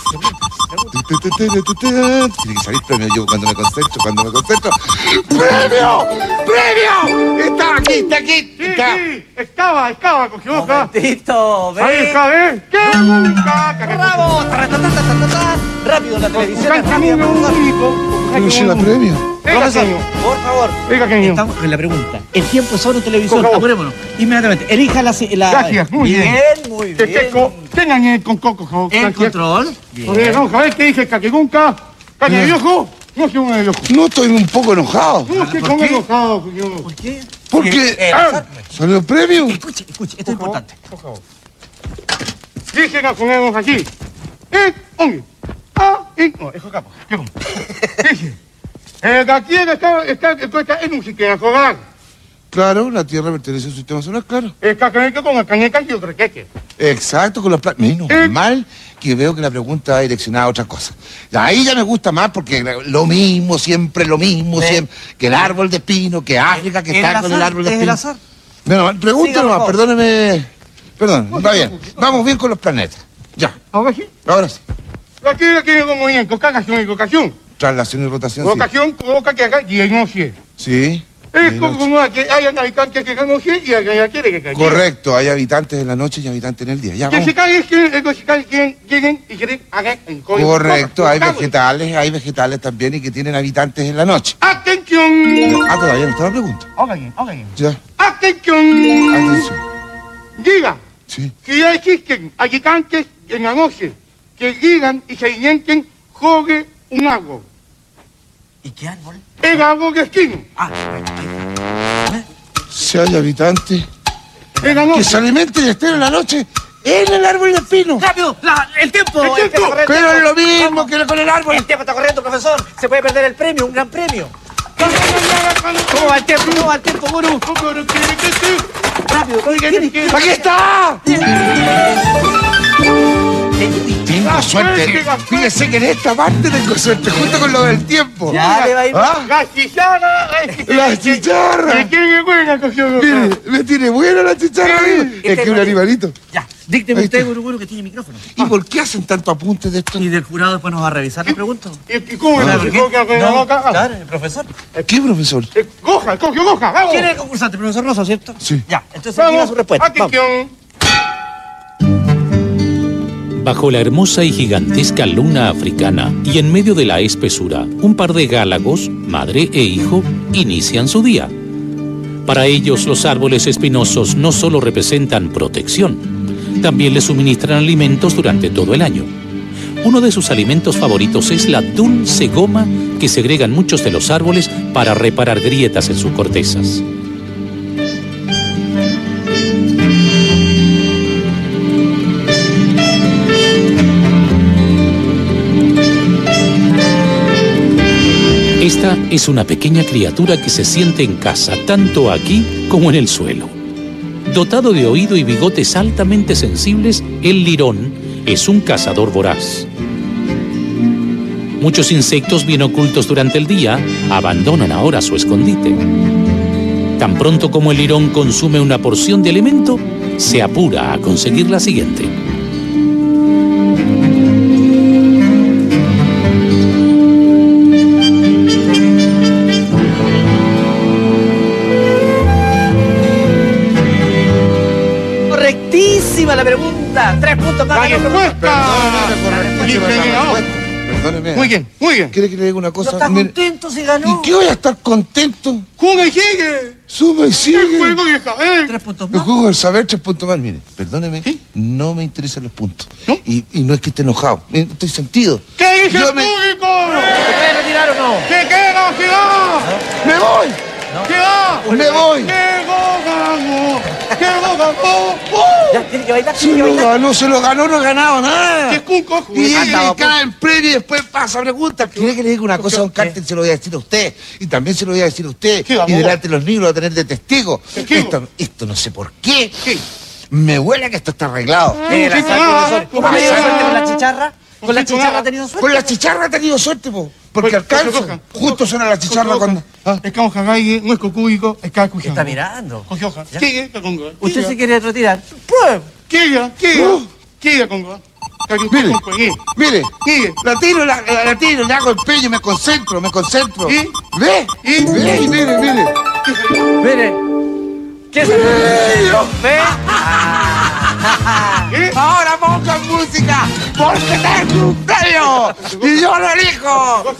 Tu, tu, tu, tu, tu, tu. Tiene que salir premio yo cuando me concentro, cuando me concentro. ¡Premio! ¡Premio! Está aquí, está aquí. Sí, Está. sí. Estaba, estaba, cogió hoja. Momentito, Ahí ve. está, ¿eh? ¡Qué nunca! ¡Bravo! Taratatatata. Rápido, la televisión es Buscar rápida, camino profesor. único. ¿Cómo lleva premio? Profesor, por favor. Venga, Caño. Estamos con la pregunta. El tiempo es oro en televisión. Por favor. Apurémonos. Inmediatamente. Elija la... la Gracias, muy bien. muy Que bien. tengo, tengan el con coco, por favor. El Gracias. control. Oye, vamos a ver qué dice Caquegunca. Caña de ojo. No se une el ojo. No, estoy un poco enojado. No se ¿por ponga qué? enojado, coño. ¿Por qué? Porque Eh, Ah, salió premio. Escuche, escuche. Esto es importante. por favor. Dice que ponemos aquí. Eh, hombre. Ah, y... No, eso capa. ¿Qué como? Dice. El de aquí está, está, está en un siquiera jugar. Claro, la Tierra pertenece al sistema solar, claro. El cacaneque con el cañeca y otro queque. Exacto, con los planes. Menos Eh. mal que veo que la pregunta va direccionada a otra cosa. Ahí ya me gusta más porque lo mismo, siempre lo mismo, Eh. siempre. Que el árbol de pino, que África, que El está con el azar, árbol de es el pino. azar. Bueno, pregunta Siga, por nomás, favor. perdóneme. Perdón, va bien. Vamos bien con los planetas. Ya, Ahora sí. ahora sí. Aquí, aquí, como bien, con cagación y cocación. Traslación y rotación, sí. Rotación provoca que haga y no sé. Sí. Es De como noche. que hayan habitantes que conocen y alguien quiere que caigan. Correcto, hay habitantes en la noche y habitantes en el día. Ya, Que vamos. se caigan, que que se caigan, lleguen y quieren hagan en código. Correcto, hay Vamos. vegetales, hay vegetales también y que tienen habitantes en la noche. Atención. Ah, todavía no está la pregunta. Oiga bien, oiga bien. Ya, Atención. atención. Diga Sí. que ya existen habitantes en la noche que llegan y se alimentan sobre un árbol. ¿Y qué árbol? El árbol de espino. Ah, Si hay habitantes En la que noche. se alimenten y estén en la noche en el árbol de espino. ¡rápido! La- ¡El tiempo! ¡El tiempo! está corriendo. Pero es lo mismo Vamos. que con el árbol. El tiempo está corriendo, profesor. Se puede perder el premio, un gran premio. ¿Cómo va el tiempo? ¿Cómo va el tiempo, Guru? Rápido, ¿quién quiere? ¡Aquí está! Tengo suerte. Fíjese que en esta parte tengo suerte, junto con lo del tiempo. Ya le va a ir. ¿Ah? La chicharra. La chicharra. Me tiene buena, cogió. Mire, me tiene buena la chicharra, amigo. Es que un animalito. Ya, dícteme Ahí usted, está. Guru Guru, que tiene micrófono. ¿Y por qué hacen tanto apunte de esto? Y del jurado después nos va a revisar, le pregunto. ¿Y cómo Ah, la ¿por cogió con la No, boca? claro, el profesor. ¿Qué, profesor? Eh, Coja, cogió, coja, vamos. ¿Quién es el concursante? Profesor Rosa, ¿cierto? Sí. Ya, entonces aquí va Vamos, su respuesta. Vamos. atención. Bajo la hermosa y gigantesca luna africana y en medio de la espesura, un par de gálagos, madre e hijo, inician su día. Para ellos, los árboles espinosos no solo representan protección, también les suministran alimentos durante todo el año. Uno de sus alimentos favoritos es la dulce goma que segregan muchos de los árboles para reparar grietas en sus cortezas. Esta es una pequeña criatura que se siente en casa, tanto aquí como en el suelo. Dotado de oído y bigotes altamente sensibles, el lirón es un cazador voraz. Muchos insectos bien ocultos durante el día abandonan ahora su escondite. Tan pronto como el lirón consume una porción de alimento, se apura a conseguir la siguiente. Correctísima la pregunta. Tres puntos La más. respuesta. Perdóneme. Muy bien, muy bien. ¿Quiere que le diga una ¿No cosa? está Mire, contento si ganó? ¿y qué voy a estar contento? Juega y sigue. Suma y El sigue. juego de saber. Tres puntos El más. juego del saber, tres puntos más. Mire, perdóneme, ¿Sí? no me interesan los puntos. ¿No? Y, y no es que esté enojado, mire, estoy sentido. ¿Qué dice Yo el me- público? ¿Se puede retirar o no? ¿Se queda o se va? ¡Me voy! ¿Se va? ¡Me voy! ¡Qué gogamo! ¡Qué gogamo! Ya, tiene que bailar, Se tiene que lo bailar. ganó, se lo ganó, no ha ganado nada. ¡Qué cuco! Y Ah, él estaba, le cae en premio y después pasa preguntas. ¿Quiere que le diga una cosa a don Carter? Se lo voy a decir a usted. Y también se lo voy a decir a usted. ¿Qué, vamos? Y delante de los niños lo va a tener de testigo. Testigo. Esto, esto no sé por qué. ¿Qué? Me huele a que esto está arreglado. Eh, la Sí, sabe, ah, profesor. ¿Cómo ha ah, tenido ah, suerte con la ah, chicharra? ¿Con la sí, chicharra ah, ha tenido suerte? Con la chicharra ha tenido suerte, po. Porque Coge alcanza. hoja. Justo suena la chicharra cuando. ¿Ah? Es que vamos a cagar no es cocúbico, es cada cuchara. Está mirando. Coge hoja. Ya. ¿Qué es? Congo? ¿Usted se quiere retirar? Pruebe. ¿Qué es? ¿Qué es? No. ¿Qué es, Congo? Mire, ¿Qué? mire. ¿Qué? La tiro, la, la, la tiro, le hago empeño, me concentro, me concentro. ¿Y? ¿Ve? ¿Y? Ve, mire, mire. Mire. ¿Qué es? ¿Ve? ¿Qué? Ahora pongan música, porque tengo un premio y yo lo elijo.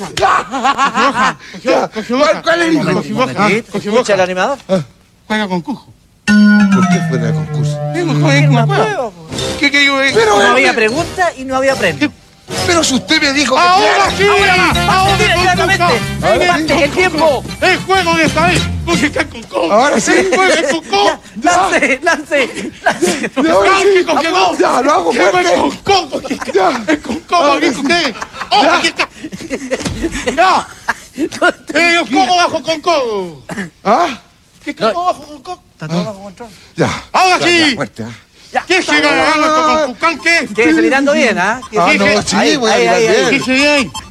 ¿Cuál, cuál elijo? Coge hoja. Momentito, Coge ¿escucha el hoja. animador? Juega con cujo. ¿Por qué fuera de concurso? Tengo que jugar una prueba. Prueba, po. ¿Qué que yo Pero- No había pregunta y no había premio. Pero si usted me dijo que ¡Ahora quiera- sí! Ahora, mira, inmediatamente. Ahora Parte sí. el tiempo. ¡El juego de saber! ¡Coge está con cojo! Ahora sí. ¡El juego es con cojo! Lance, lance, lance. Ya, ahora sí. ¡Cálquico, que no! Ya, lo hago ¡Que no es fuerte. con cojo! Ya. ¡Es con cojo! Ahora ¿Qué sí. usted? ¡Oh, aquí está! ¡Ya! ¡Eh, cojo bajo con cojo! ¿Ah? ¿Qué cojo bajo con cojo? Está todo bajo control. Ya. ¡Ahora Ya, sí! ya, fuerte, ¿ah? Ya. ¿Qué se gana con Cucán? ¿Qué? Que se mirando bien, ¿ah? Que Ah, sí, no, que- sí, ahí, voy a ahí, mirar ahí, ahí. bien. ¿Qué se ve ahí?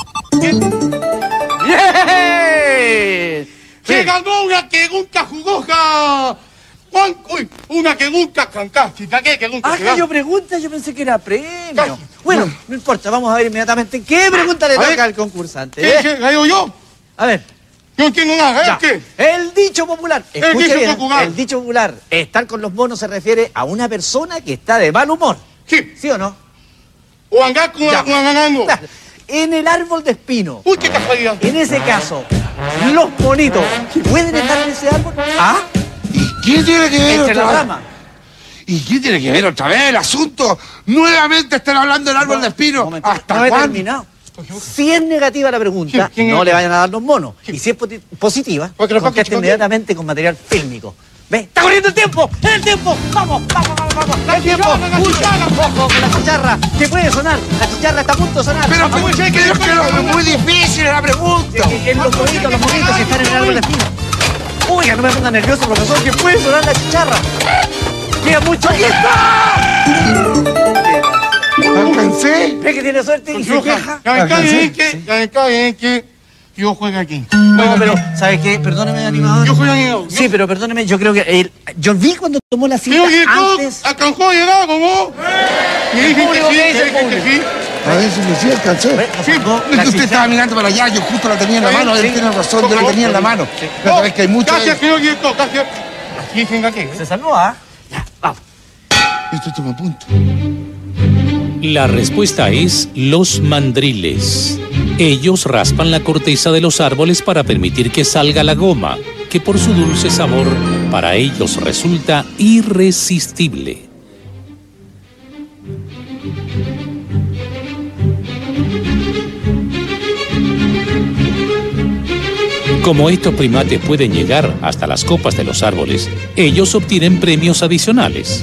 ¡Bien! ¡Se ganó una que nunca jugó! ja! Juan, uy, una que nunca fantástica, ¿qué que nunca Ah, se que da? yo pregunta, yo pensé que era premio. Casi. Bueno, no importa, vamos a ver inmediatamente qué pregunta le A ver. toca al concursante. ¿Qué ¿eh? se la digo yo? A ver, Yo no entiendo nada, ¿eh? Ya. ¿Qué? El dicho popular. Escuche dicho bien, popular. El dicho popular. Estar con los monos se refiere a una persona que está de mal humor. Sí. ¿Sí o no? O andar con Ya. una ganando. Claro. En el árbol de espino, Uy, qué casualidad. en ese caso, los monitos pueden estar en ese árbol. ¿Ah? ¿Y quién tiene que ver Entre otra las vez? ramas. ¿Y quién tiene que ver otra vez el asunto? Nuevamente están hablando del árbol de espino. Un momento, ¿Hasta no he cuándo? terminado. Si es negativa la pregunta, Sí, ¿quién no es? le vayan a dar los monos. Y si es poti- positiva, Porque los conteste pacos, inmediatamente con material fílmico. ¿Ve? ¡Está corriendo el tiempo! ¡Es el tiempo! ¡Vamos, vamos, vamos, vamos! ¡El tiempo! chicharra, la ¡Uy! chicharra! ¡Ojo con la chicharra! ¡Que puede sonar! ¡La chicharra está a punto de sonar! Pero ¡Vamos! que, que, que no, es muy difícil la pregunta. Que- que los monitos, los monitos que están en el árbol de espino. Oiga, no me ponga nervioso, profesor, que puede sonar la chicharra. Queda mucho. ¡Aquí ¿Alcancé? ¿Ve que tiene suerte y se queja? La ventaja ¿Alcancé? es que, la ventaja es que yo juego aquí. No, pero, ¿sabe qué? Perdóneme, animador. Yo juego animador. Sí, pero perdóneme, yo creo que él, yo vi cuando tomó la cita Creo que todo antes. alcanzó a llegar, ¿no? Y dije que público, sí, ¿qué dice el dije que público? sí. A ver si me sí alcancé. Ve, nos Sí, sacó Es la que usted chicharra. estaba mirando para allá, yo justo la tenía en la Sí, mano, él sí. tiene razón, yo la tenía en la mano. Ya sabes que hay mucho. Gracias, señor director, gracias. Aquí dicen aquí. Se salvó, ¿ah? Ya, vamos. Esto toma punto. La respuesta es los mandriles. Ellos raspan la corteza de los árboles para permitir que salga la goma, que por su dulce sabor para ellos resulta irresistible. Como estos primates pueden llegar hasta las copas de los árboles, ellos obtienen premios adicionales.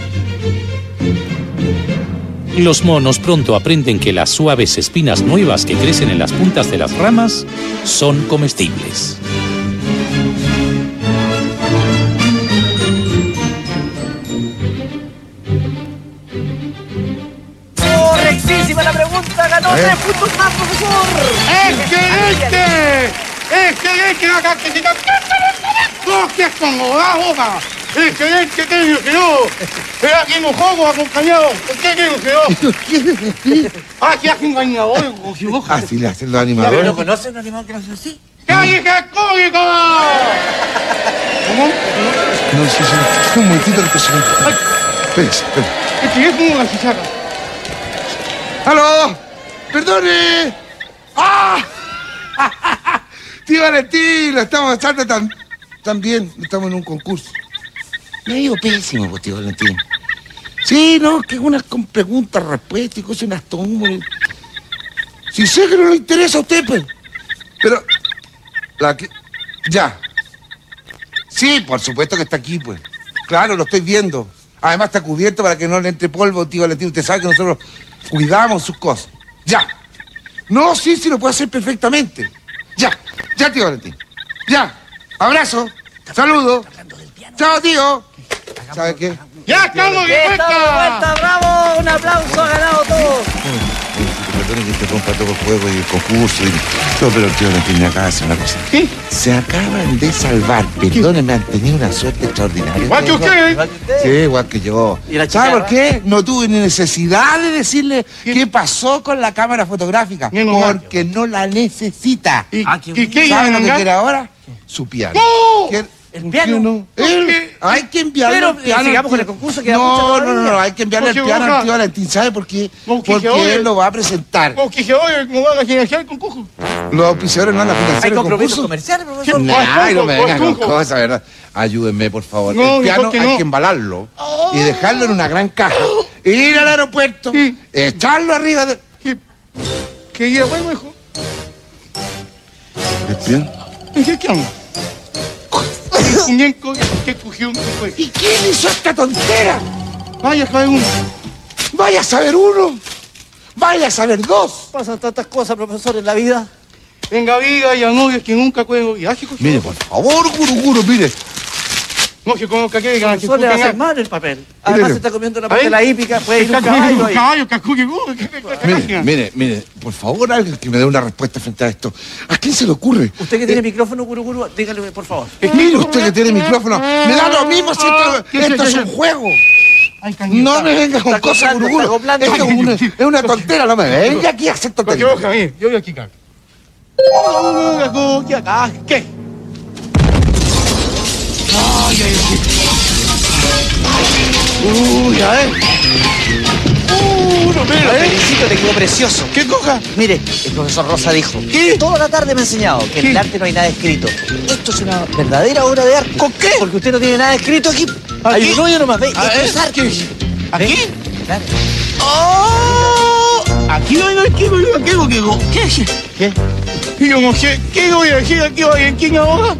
Los monos pronto aprenden que las suaves espinas nuevas que crecen en las puntas de las ramas son comestibles. Correctísima la pregunta, ganó A ver. tres puntos más, profesor. ¡Excelente! ¡Excelente! La cantidad. ¡No, qué acomodado! ¡Excelente, premio, señor! Era aquí en juego acompañado. ¿Qué premio, señor? Ah, ¿qué hace un bañador con su boca? Así le hacen los ¿Lo animadores. conoce un animal que lo hace así? ¡Cállese al público! ¿Cómo? No, sí, sí. Un momentito que te siento. Espérese, espérese. Este es como la chicharra. ¡Aló! ¡Perdone! ¡Ah! Tío Valentín, lo estamos echando tan, tan bien. Estamos en un concurso. Me ha ido pésimo, pues, tío Valentín. Sí, no, que unas con preguntas, respuestas y cosas, unas tomas. Si sé que no le interesa a usted, pues. Pero, la que... Ya. Sí, por supuesto que está aquí, pues. Claro, lo estoy viendo. Además está cubierto para que no le entre polvo, tío Valentín. Usted sabe que nosotros cuidamos sus cosas. Ya. No, sí, sí, lo puede hacer perfectamente. Ya, ya, tío Valentín. Ya. Abrazo. Saludo. Chao, tío. ¿Sabe qué? ¡Ya estamos de ¡Estamos de vuelta! vuelta! ¡Bravo! Un aplauso, ha ganado todo. Perdone que interrumpa todo el juego y el concurso. Y... No, pero tío Valentín, me acaba de hacer una cosa. ¿Qué? Se acaban de salvar. Perdónenme, han tenido una suerte extraordinaria. Igual que usted. Igual que usted. Sí, igual que yo. ¿Y la ¿Sabe chicharra? por qué? No tuve ni necesidad de decirle ¿Qué? qué pasó con la cámara fotográfica. Menos mal. Porque no la necesita. ¿Y, Ah, qué ¿y qué ¿Sabe iban a lo que quiere andar? ahora? Su piano. ¡No! ¿Quiere- ¿El piano? no? ¿Por Él. qué? Hay que enviarle Pero, el piano. sigamos al con el tío- concurso, queda mucho No, no, todavía. no, no, hay que enviarle el Porque piano ojalá- al tío Valentín. ¿Sabe por qué? Porque Porque oye- él lo va a presentar. Porque se oye cómo van a financiar el concurso. Los auspiciadores no van a financiar Hay el compromisos concurso. comerciales, profesor. ¿Qué? Ay, no me Por vengan con poco. cosas, ¿verdad? Ayúdenme, por favor. No, el piano mejor que hay no. que embalarlo y dejarlo en una gran caja. Ir al aeropuerto, Sí. echarlo arriba de... ¿Qué? ¿Qué día bueno, hijo? ¿El piano? ¿En qué qué anda? Un muñeco que cogió un fue. ¿Y quién hizo esta tontera? Vaya, cae uno. Vaya a saber uno, vaya a saber dos. Pasan tantas cosas, profesor, en la vida. Venga, viga y a novios que nunca pueden viaje con Mire, por favor, guru, guru, mire. No, que conozca que digan que Profesor, le va a hacer escuchen mal el papel. Además, Mire. se está comiendo la A parte de ver. la hípica. Puede ir un Está caballo comiendo ahí. un caballo, cacuque, uh, ¿qué- qué- qué- Mire, qué- mire, mire, por favor, alguien que me dé una respuesta frente a esto. ¿A quién se le ocurre? Usted que tiene micrófono, guru, guru, dígale, por favor. Mire usted que tiene micrófono. Me da lo mismo si esto, esto es un juego. Ay, cañita. No me venga con Está cosas, acoplando, guru, está guru. acoplando. Esto es una, es una tontera, no me venga aquí a hacer Porque tonterías. vos, Javier, yo voy aquí, caca. ¿Qué? Ay, ay, ay. Uy, a ver. Uh, no me Lo lo felicito, te quedó precioso. ¿Qué coja? Mire, el profesor Rosa dijo, ¿Qué? toda la tarde me ha enseñado que en ¿Qué? el arte no hay nada escrito. Esto es una verdadera obra de arte. ¿Con qué? Porque usted no tiene nada escrito aquí. Hay ¿Aquí? un hoyo nomás, ve. A Esto ver, es arte. ¿qué? ¿Aquí? ¿Ve? Claro. ¡Oh! Aquí no hay nada, aquí no hay nada, ¿qué hago, qué hago? ¿Qué es? ¿Qué? Y yo no sé, ¿qué voy a decir aquí hoy en quién ahora?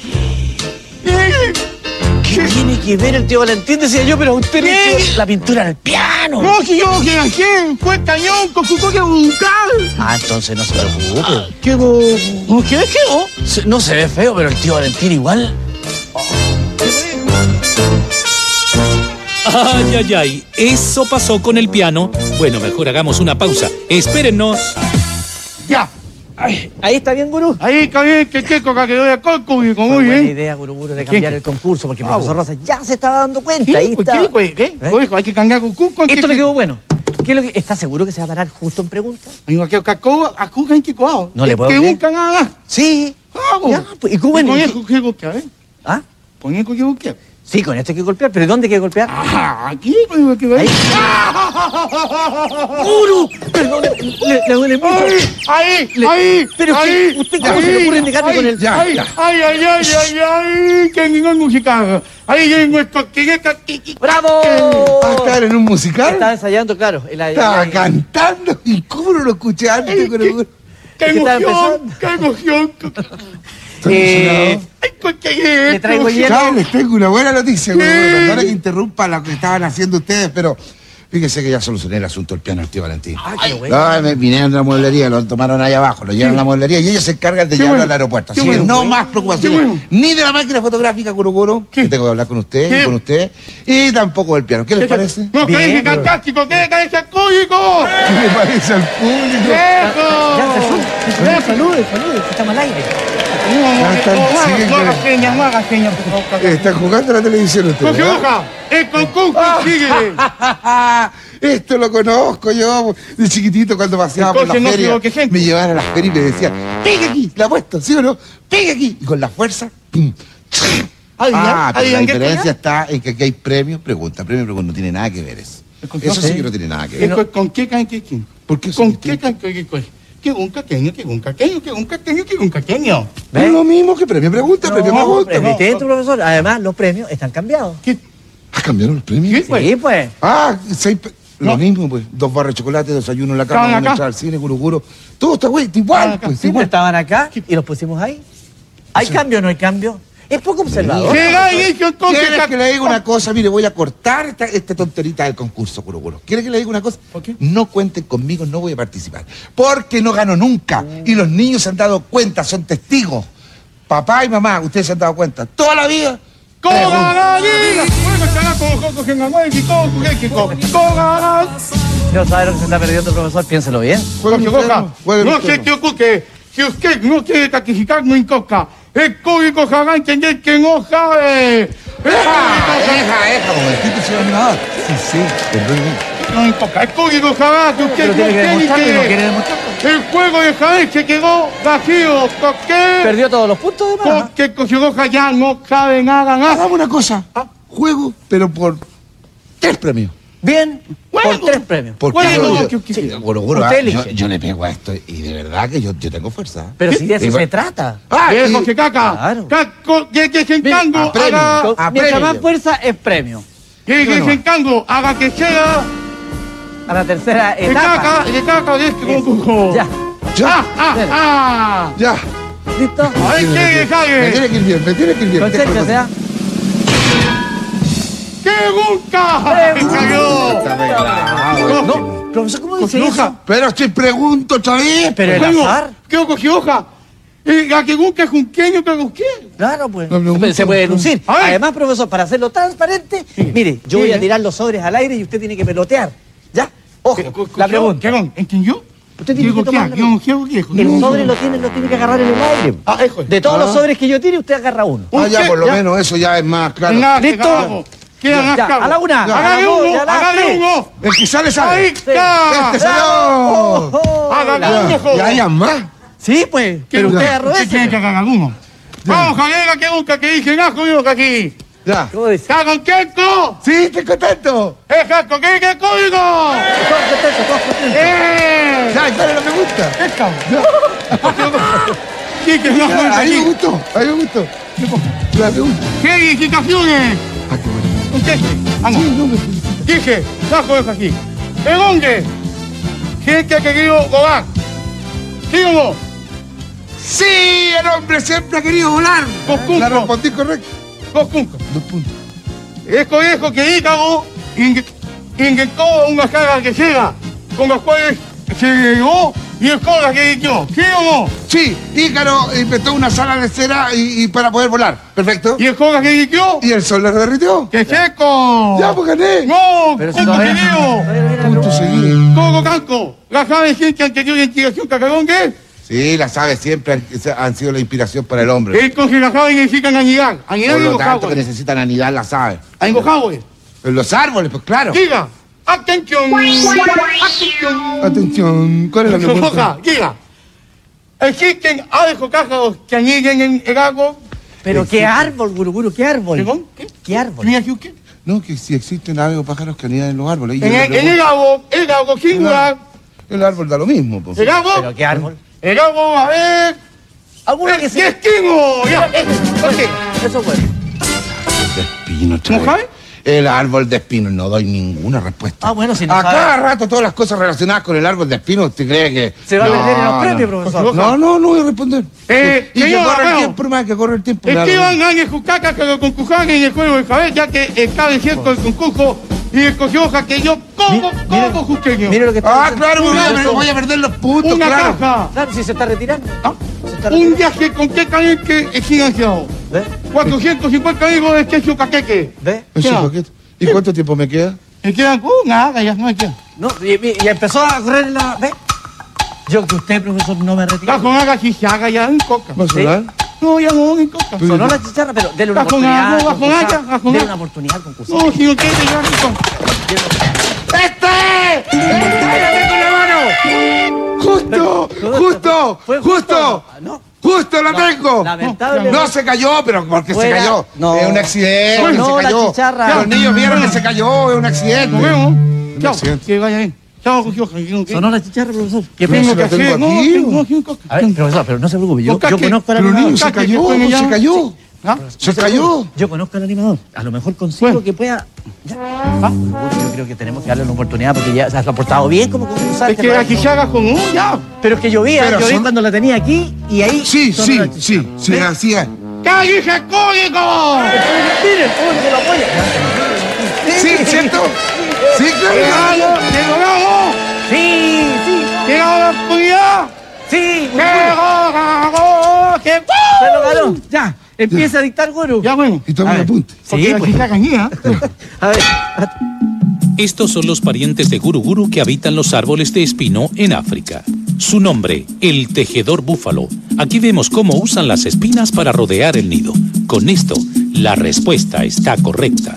¿Qué tiene que ver el tío Valentín? Decía yo, pero usted no ¿Qué? hizo la pintura del piano. No, si yo que nací, fue cañón con su toque brutal. Ah, entonces no se preocupe. ¿Qué hago? ¿No qué es, qué hago? Se- No se ve feo, pero el tío Valentín igual. Ay, ay, ay, eso pasó con el piano. Bueno, mejor hagamos una pausa. Espérennos. Ya. Ahí está bien, gurú. Ahí está bien, que qué coca que doy a Colco y con Muy muy buena bien. idea, gurú, gurú, de ¿Qué? cambiar el concurso, porque el Ah, profesor Rosa ya se estaba dando cuenta. Ahí ¿Qué? ¿Qué? está. ¿Qué? ¿Qué? ¿Eh? Oye, hay que cambiar con cuco. Esto le quedó bueno. ¿Qué es lo que, ¿Está seguro que se va a parar justo en preguntas? Hay que cacao, a cuca en Chicoao. No le puedo Que creer. buscan nada. Sí. Vamos. Ya, pues, ¿y cómo en- Con eso que buscar, ¿eh? ¿Ah? Con eso que buscar. Sí, con esto hay que golpear, pero ¿dónde hay que golpear? Ah, aquí, con eso que ver. Ahí. ¡Gurú! Perdón, le, le duele mucho. Ahí, ahí, Le- ahí. pero ahí, ¿usted cómo se le ocurre indicarme ahí, con el- Ya, Ay, ya. ay, ay, ay, ay, ay, que ningún musical. Ahí en nuestro que ¡Bravo! ¿Va a estar en un musical? Estaba ensayando, claro. el- el- Estaba el- cantando. ¿Y cómo no lo escuché antes? Con el- ¡Qué Es que estaba emoción! ¡Qué emoción! Estoy Eh, emocionado. ¡Ay, qué Le traigo hielo. Ya les tengo una buena noticia, ¿Qué? güey. Perdona que interrumpa lo que estaban haciendo ustedes, pero fíjese que ya solucioné el asunto del piano del tío Valentín. Ah, qué bueno. No, me vinieron a la mueblería, lo tomaron ahí abajo, lo llevaron a la mueblería y ellos se encargan de Qué llevarlo bueno, al aeropuerto. qué Así que bueno. no más preocupaciones. Qué bueno. Ni de la máquina fotográfica, Curuguro, ¿Qué? que tengo que hablar con usted, ¿Qué? con usted, y tampoco del piano. ¿Qué les parece? ¡No, que Bien, es fantástico! ¡Qué es código! ¿Qué le parece al público? ¡Eso! Ya, Jesús. Salude, salude, que estamos al aire. Ya están- No siguen haga con- no haga señas, no haga señas, por favor. Están jugando a la televisión ustedes. ¡Coge ¿verdad? hoja! ¡El concurso sigue! Esto lo conozco yo de chiquitito cuando paseaba por la Entonces no feria. creo que gente. Me llevaban a las ferias y me decían, pegue aquí, la apuesto, ¿sí o no? Pegue aquí. Y con la fuerza, ¡pum! Adivina, Ah, pero la adivina, ¿qué diferencia cosa? está en que aquí hay premios, pregunta, premio, pregunta, no tiene nada que ver eso. Eso sí que no tiene nada que ver. ¿Con- ¿Con qué can qué quién? ¿Por qué ¿Con son qué can qué qué ¿Qué un caqueño, qué un caqueño, qué un caqueño, qué un caqueño? No es lo mismo que premio, pregunta, premio, No, pregunta. es distinto, profesor. Además, los premios están cambiados. ¿Qué? Ah, cambiaron los premios. ¿Qué? Pues. Sí, pues. Ah, seis pe- No. Lo mismo, pues. Dos barras de chocolate, desayuno en la Estaban cama, una acá. entrada al cine, guruguro. Todo está güey, Estaban igual, acá. pues, Sí, pues igual. estaban acá y los pusimos ahí. ¿Hay cambio o no hay cambio? Es poco observador. ¿Qué hay hecho entonces? ¿Quieres que le diga una cosa? Mire, voy a cortar esta, esta tonterita del concurso, Curuguro. ¿Quiere que le diga una cosa? ¿Por qué? No cuenten conmigo, no voy a participar. Porque no gano nunca. Y los niños se han dado cuenta, son testigos. Papá y mamá, ustedes se han dado cuenta. Toda la vida. ¡Cogará! Bueno, estará con Joco Gengamuel y todo tu México. ¡Cogará! No sabe lo que se está perdiendo, profesor. Piénselo bien. Jueguen Coge enfermo, hoja. jueguen No enfermo. se te ocurre. Si usted no quiere catificar, no incoca. El código sabrá entender que no sabe. El ¡Eja, código eja, eja! Momentito, señor animador. Sí, sí, perdón. no incoca. El código sabrá que usted Pero no tiene que quiere demostrarlo y no que- quiere demostrarlo. El juego de Jaén se quedó vacío. ¿Por qué? Perdió todos los puntos de más. Porque el Cochiroja ya no sabe nada, nada. Hagamos una cosa. Ah. Juego, pero por tres premios. Bien, Bueno, por tres premios. Porque Bueno, yo, que- que- sí, Goro, Goro, usted ah, elige. yo, yo le pego a esto y de verdad que yo, yo tengo fuerza. Pero si de eso Igual- se trata. Ah, Viejo y- que caca. Claro. Caco, que que se encango a premio. haga. Con- a Mientras premio. más fuerza es premio. Que que se encango haga que sea. A la tercera Que etapa. caca, que caca de este concurso. Ya, Ah, ah, ah. Ya. ¿listo? A ver, ¿qué Me dejaje? tiene que ir bien, me tiene que ir bien. Concéntrese, ¿ah? ¡Qué busca! ¡Me cayó! Está arreglado. No, profesor, ¿cómo dice eso? Cochiroja. Pero te pregunto otra vez. Pero el Bueno, azar. ¿qué Cochiroja? Eh, La que busca es un queño que busque. Claro, pues. No, no, se puede lucir. A ver. Además, profesor, para hacerlo transparente, mire, yo Sí, voy a ¿eh? tirar los sobres al aire y usted tiene que pelotear. ¿Ya? Ojo, la pregunta. ¿Qué con? ¿Entendió? Usted tiene que tomar la- ¿Qué con? ¿Qué con? ¿Qué con? El sobre lo tiene, lo tiene que agarrar en el aire. Ah, hijo. De todos Ah. los sobres que yo tire, usted agarra uno. Ah, ya, por lo Ya. menos eso ya es más claro. Nada, ¿Listo? cagamos. Queda más Ya, cabo. a la una, a la Hágale dos, uno, y a la hágale tres. uno. El que sale, ¡Ahí sale. está! ¡Este salió! Oh, Hágale la- uno, Ya, joven. ya hay más. Sí, pues, pero ¿Qué- usted ya. agarró ¿Qué quiere que ese. haga alguno? Vamos, Javiera, que busca que dice najo yo que aquí. Ya. ¿Cómo dice? ¡Cago queco! Sí, estoy contento. ¡Es jaco que que código! Todos contentos, todos contentos. ¡Eh! Ya, claro, no me gusta. ¡Es cabrón! ¿Qué que no Ya, cuenta ahí me aquí? gustó, ahí me gustó. Ya, me gusta. ¿Qué edificaciones? Ah, qué bueno. ¿Un qué? Ah, no. Sí, no me felicita. Dije, saco eso aquí. ¿En dónde? Gente ha querido volar. ¿Sí o no? Sí, el hombre siempre ha querido volar. Dos puntos. La respondí correcto. Dos puntos. Dos puntos. Es conejo que Ícaro inyectó una carga que llega, con las cuales se llegó y es cola que dio. ¿Sí o no? Sí, Ícaro inventó una sala de cera y, y para poder volar. Perfecto. ¿Y es cola que dio? ¿Y el sol la derritió? ¡Que seco! Ya, pues gané. ¡No! Pero si ¡Punto todavía- seguido! todavía no viene la Punto pregunta. seguido. ¡Coco canco! ¿La sabe gente anterior de investigación cacarón qué? Sí, las aves siempre han, han sido la inspiración para el hombre. Entonces las aves necesitan anidar. Anidar Por en lo los tanto que árboles. necesitan anidar las aves. En los árboles. En los árboles, pues claro. Diga, atención. Atención. Atención, ¿cuál es la pregunta? Roja, diga. Existen aves o pájaros que aniden en el árbol. Pero qué árbol, Guruguru, qué árbol. ¿Perdón? ¿Qué? ¿Qué árbol? ¿Mira aquí qué? No, que si existen aves o pájaros que anidan en los árboles. Y yo En le el, en el pregunto, árbol, el árbol singular. el árbol da lo mismo, pues. El árbol. ¿Pero qué árbol? El árbol, a ver. ¿Alguno que ¡El se... destino! Ya. Ok. Eso fue. De espino, otra ¿No vez. sabe? El árbol de espino, no doy ninguna respuesta. Ah, bueno, si no A sabe- cada rato todas las cosas relacionadas con el árbol de espino, ¿usted cree que...? Se va a No, perder en los no. premios, profesor. No, no, no voy a responder. Eh, y que señor, corre el Arreo. tiempo, hermano, que corre el tiempo. me da lo Escriban mismo. Ángel Jucaca que lo concursaron en el juego de saber, ya que está desierto el concurso y escogió hoja que yo como, Mira- como justeño. Mire lo que está Ah, diciendo. claro, Una- voy a, voy a perder los puntos, Una claro. caja. Claro, si se está retirando. ¿Ah? Se está Un retirando. viaje con qué caneque es financiado. ¿Ve? cuatrocientos cincuenta euros de queso caqueque. ¿Ve? Ese ¿Qué? paquete. ¿Y cuánto tiempo me queda? Me quedan uh, nada, ya no me quedan. No, y, y- y empezó a correr en la... ¿Ve? Yo que usted, profesor, no me retiro. La con haga si se haga ya en coca. ¿Va a sonar? No, ya no, en coca. Pero- Sonó la chicharra, pero dele una Bajo oportunidad. nada, bajo concursar. nada, bajo Dele nada. una oportunidad al concursar. No, si no quiere, ya en coca. ¡Este! ¡Este! ¡La tengo en la mano! ¡Justo! ¡Justo! Fue ¡Justo! No. ¡Justo la tengo! Lamentable. No se cayó, pero porque Fuera. se cayó. No. Es un accidente, Sonó se la cayó. chicharra. Los niños vieron que se cayó, es un accidente. Nos vemos. Chao, accidente. que vaya bien. Chao, Jorge, Jorge, que no quiere. Sonó la chicharra, profesor. ¿Qué Pero tengo si que la tengo hacer? No, aquí. tengo- no, sin coca. A ver, profesor, pero no se preocupe. Yo, Busca yo que- conozco al Pero animador. niño, se Busca que cayó, después me se llama. cayó. ¿Ah? Se cayó. Yo conozco al animador. A lo mejor consigo Bueno. que pueda... Ya. Ah, yo creo que tenemos que darle una oportunidad porque ya se ha portado bien como concursante. Es que la quizara con un ya. Pero es que llovía, Pero yo vi son- cuando la tenía aquí y ahí... Sí, sonó sí, la sí, chicharra. sí, ¿Ve? así es. ¡Cállese, código! Miren, uno que lo apoya. Sí, ¿cierto? Sí, claro. ¡Llegamos! ¡Llegamos! Sí, sí, ¡Llegamos la oportunidad! sí. ¡Llegamos! ¡Qué Se lo ganó. Ya, empieza a dictar Guru. Ya bueno. Y toma A un ver. apunte. Porque Sí, la pues. quizara cañía. A ver, Estos son los parientes de Guru Guru que habitan los árboles de espino en África. Su nombre, el tejedor búfalo. Aquí vemos cómo usan las espinas para rodear el nido. Con esto, la respuesta está correcta.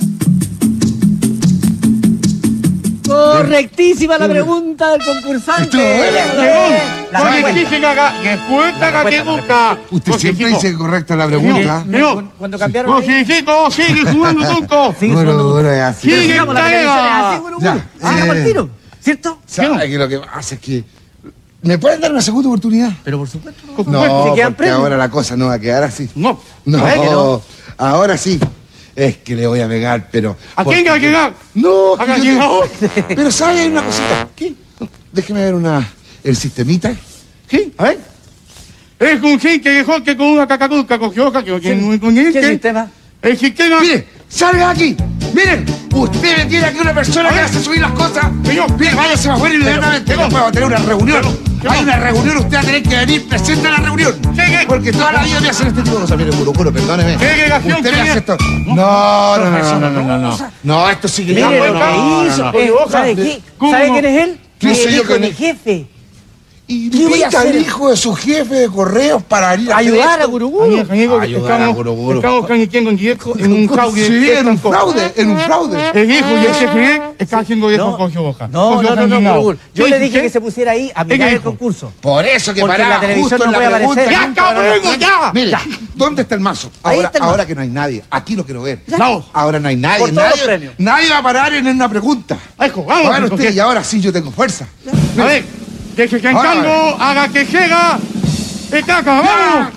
correctísima la pregunta del concursante. Estuvo buena. La Porque respuesta. aquí se caga. Respuesta La que respuesta, busca. Usted siempre Josecito. dice correcta la pregunta. No. Cuando cambiaron... ahí- Josecito, sigue jugando tonto. Sigue Duro, sonando. duro, es así. Sigue. Sigamos, la televisión es así, Guru, Guru. Ya, Sigamos eh. al tiro, ¿cierto? ¿Sabe que lo que pasa es que... ¿Me pueden dar una segunda oportunidad? Pero por supuesto. Por No, supuesto. ¿Se quedan porque premios? ahora la cosa no va a quedar así. No. No, ¿Sabe que no? ahora sí. Es que le voy a pegar, pero... ¿A porque- quién va a llegar? No, ¿A que quién yo- llegó? Pero ¿sabe? Hay una cosita. ¿Qué? Déjeme ver una... El sistemita. Sí, a ver. Es un sí que dejó que con una cacacuca cogió que con con ¿Qué este. sistema? El sistema. Mire, salga de aquí. Miren, usted me tiene aquí una persona que hace subir las cosas. Señor. Mire, váyase afuera inmediatamente. No puedo tener una reunión. Pero- Hay una reunión, usted va a tener que venir presente a la reunión. Sigue. Porque toda la vida me hacen este tipo de cosas. Mire, juro, juro, perdóneme. ¿Qué relación Usted me tenía? hace esto. No, no, no, no, no, no, no, no. No, esto sí que... Mire no, lo no, que no, hizo. no, no. Eh, Hoja. ¿Sabe qué? ¿Cómo? ¿Sabe quién es él? ¿Qué Mi sé yo hijo, quién mi es? jefe. Y ¿Qué voy a invita al hacer? hijo de su jefe de correos para ir a hacer Ayudar a esto. Guru Amigo, Guru. amigo, Ayudar a estamos, Guru Guru. estamos transmitiendo en directo en un fraude. Sí, en un Esto. fraude, en un fraude. El hijo y el jefe está haciendo eso No, con su hoja. no, Con su no, hoja no, no, indignado. Guru Guru. Yo ¿Qué le dice dije que usted? se pusiera ahí a ¿Qué mirar el dijo? concurso. Por eso que Porque en paraba la televisión justo en no la puede pregunta. aparecer. ¡Ya, cabrón, ya! Mire, ¿Dónde está el mazo? Ahí Ahora, está el ahora mazo. que no hay nadie. Aquí lo quiero ver. Vamos. Ahora no hay nadie. Por todos los nadie, premios. nadie va a parar en una pregunta. Eco, vamos. Bueno, Eco, usted, que- y ahora sí yo tengo fuerza. A ver, que se Ahora, cantango haga que llega el caca, vamos.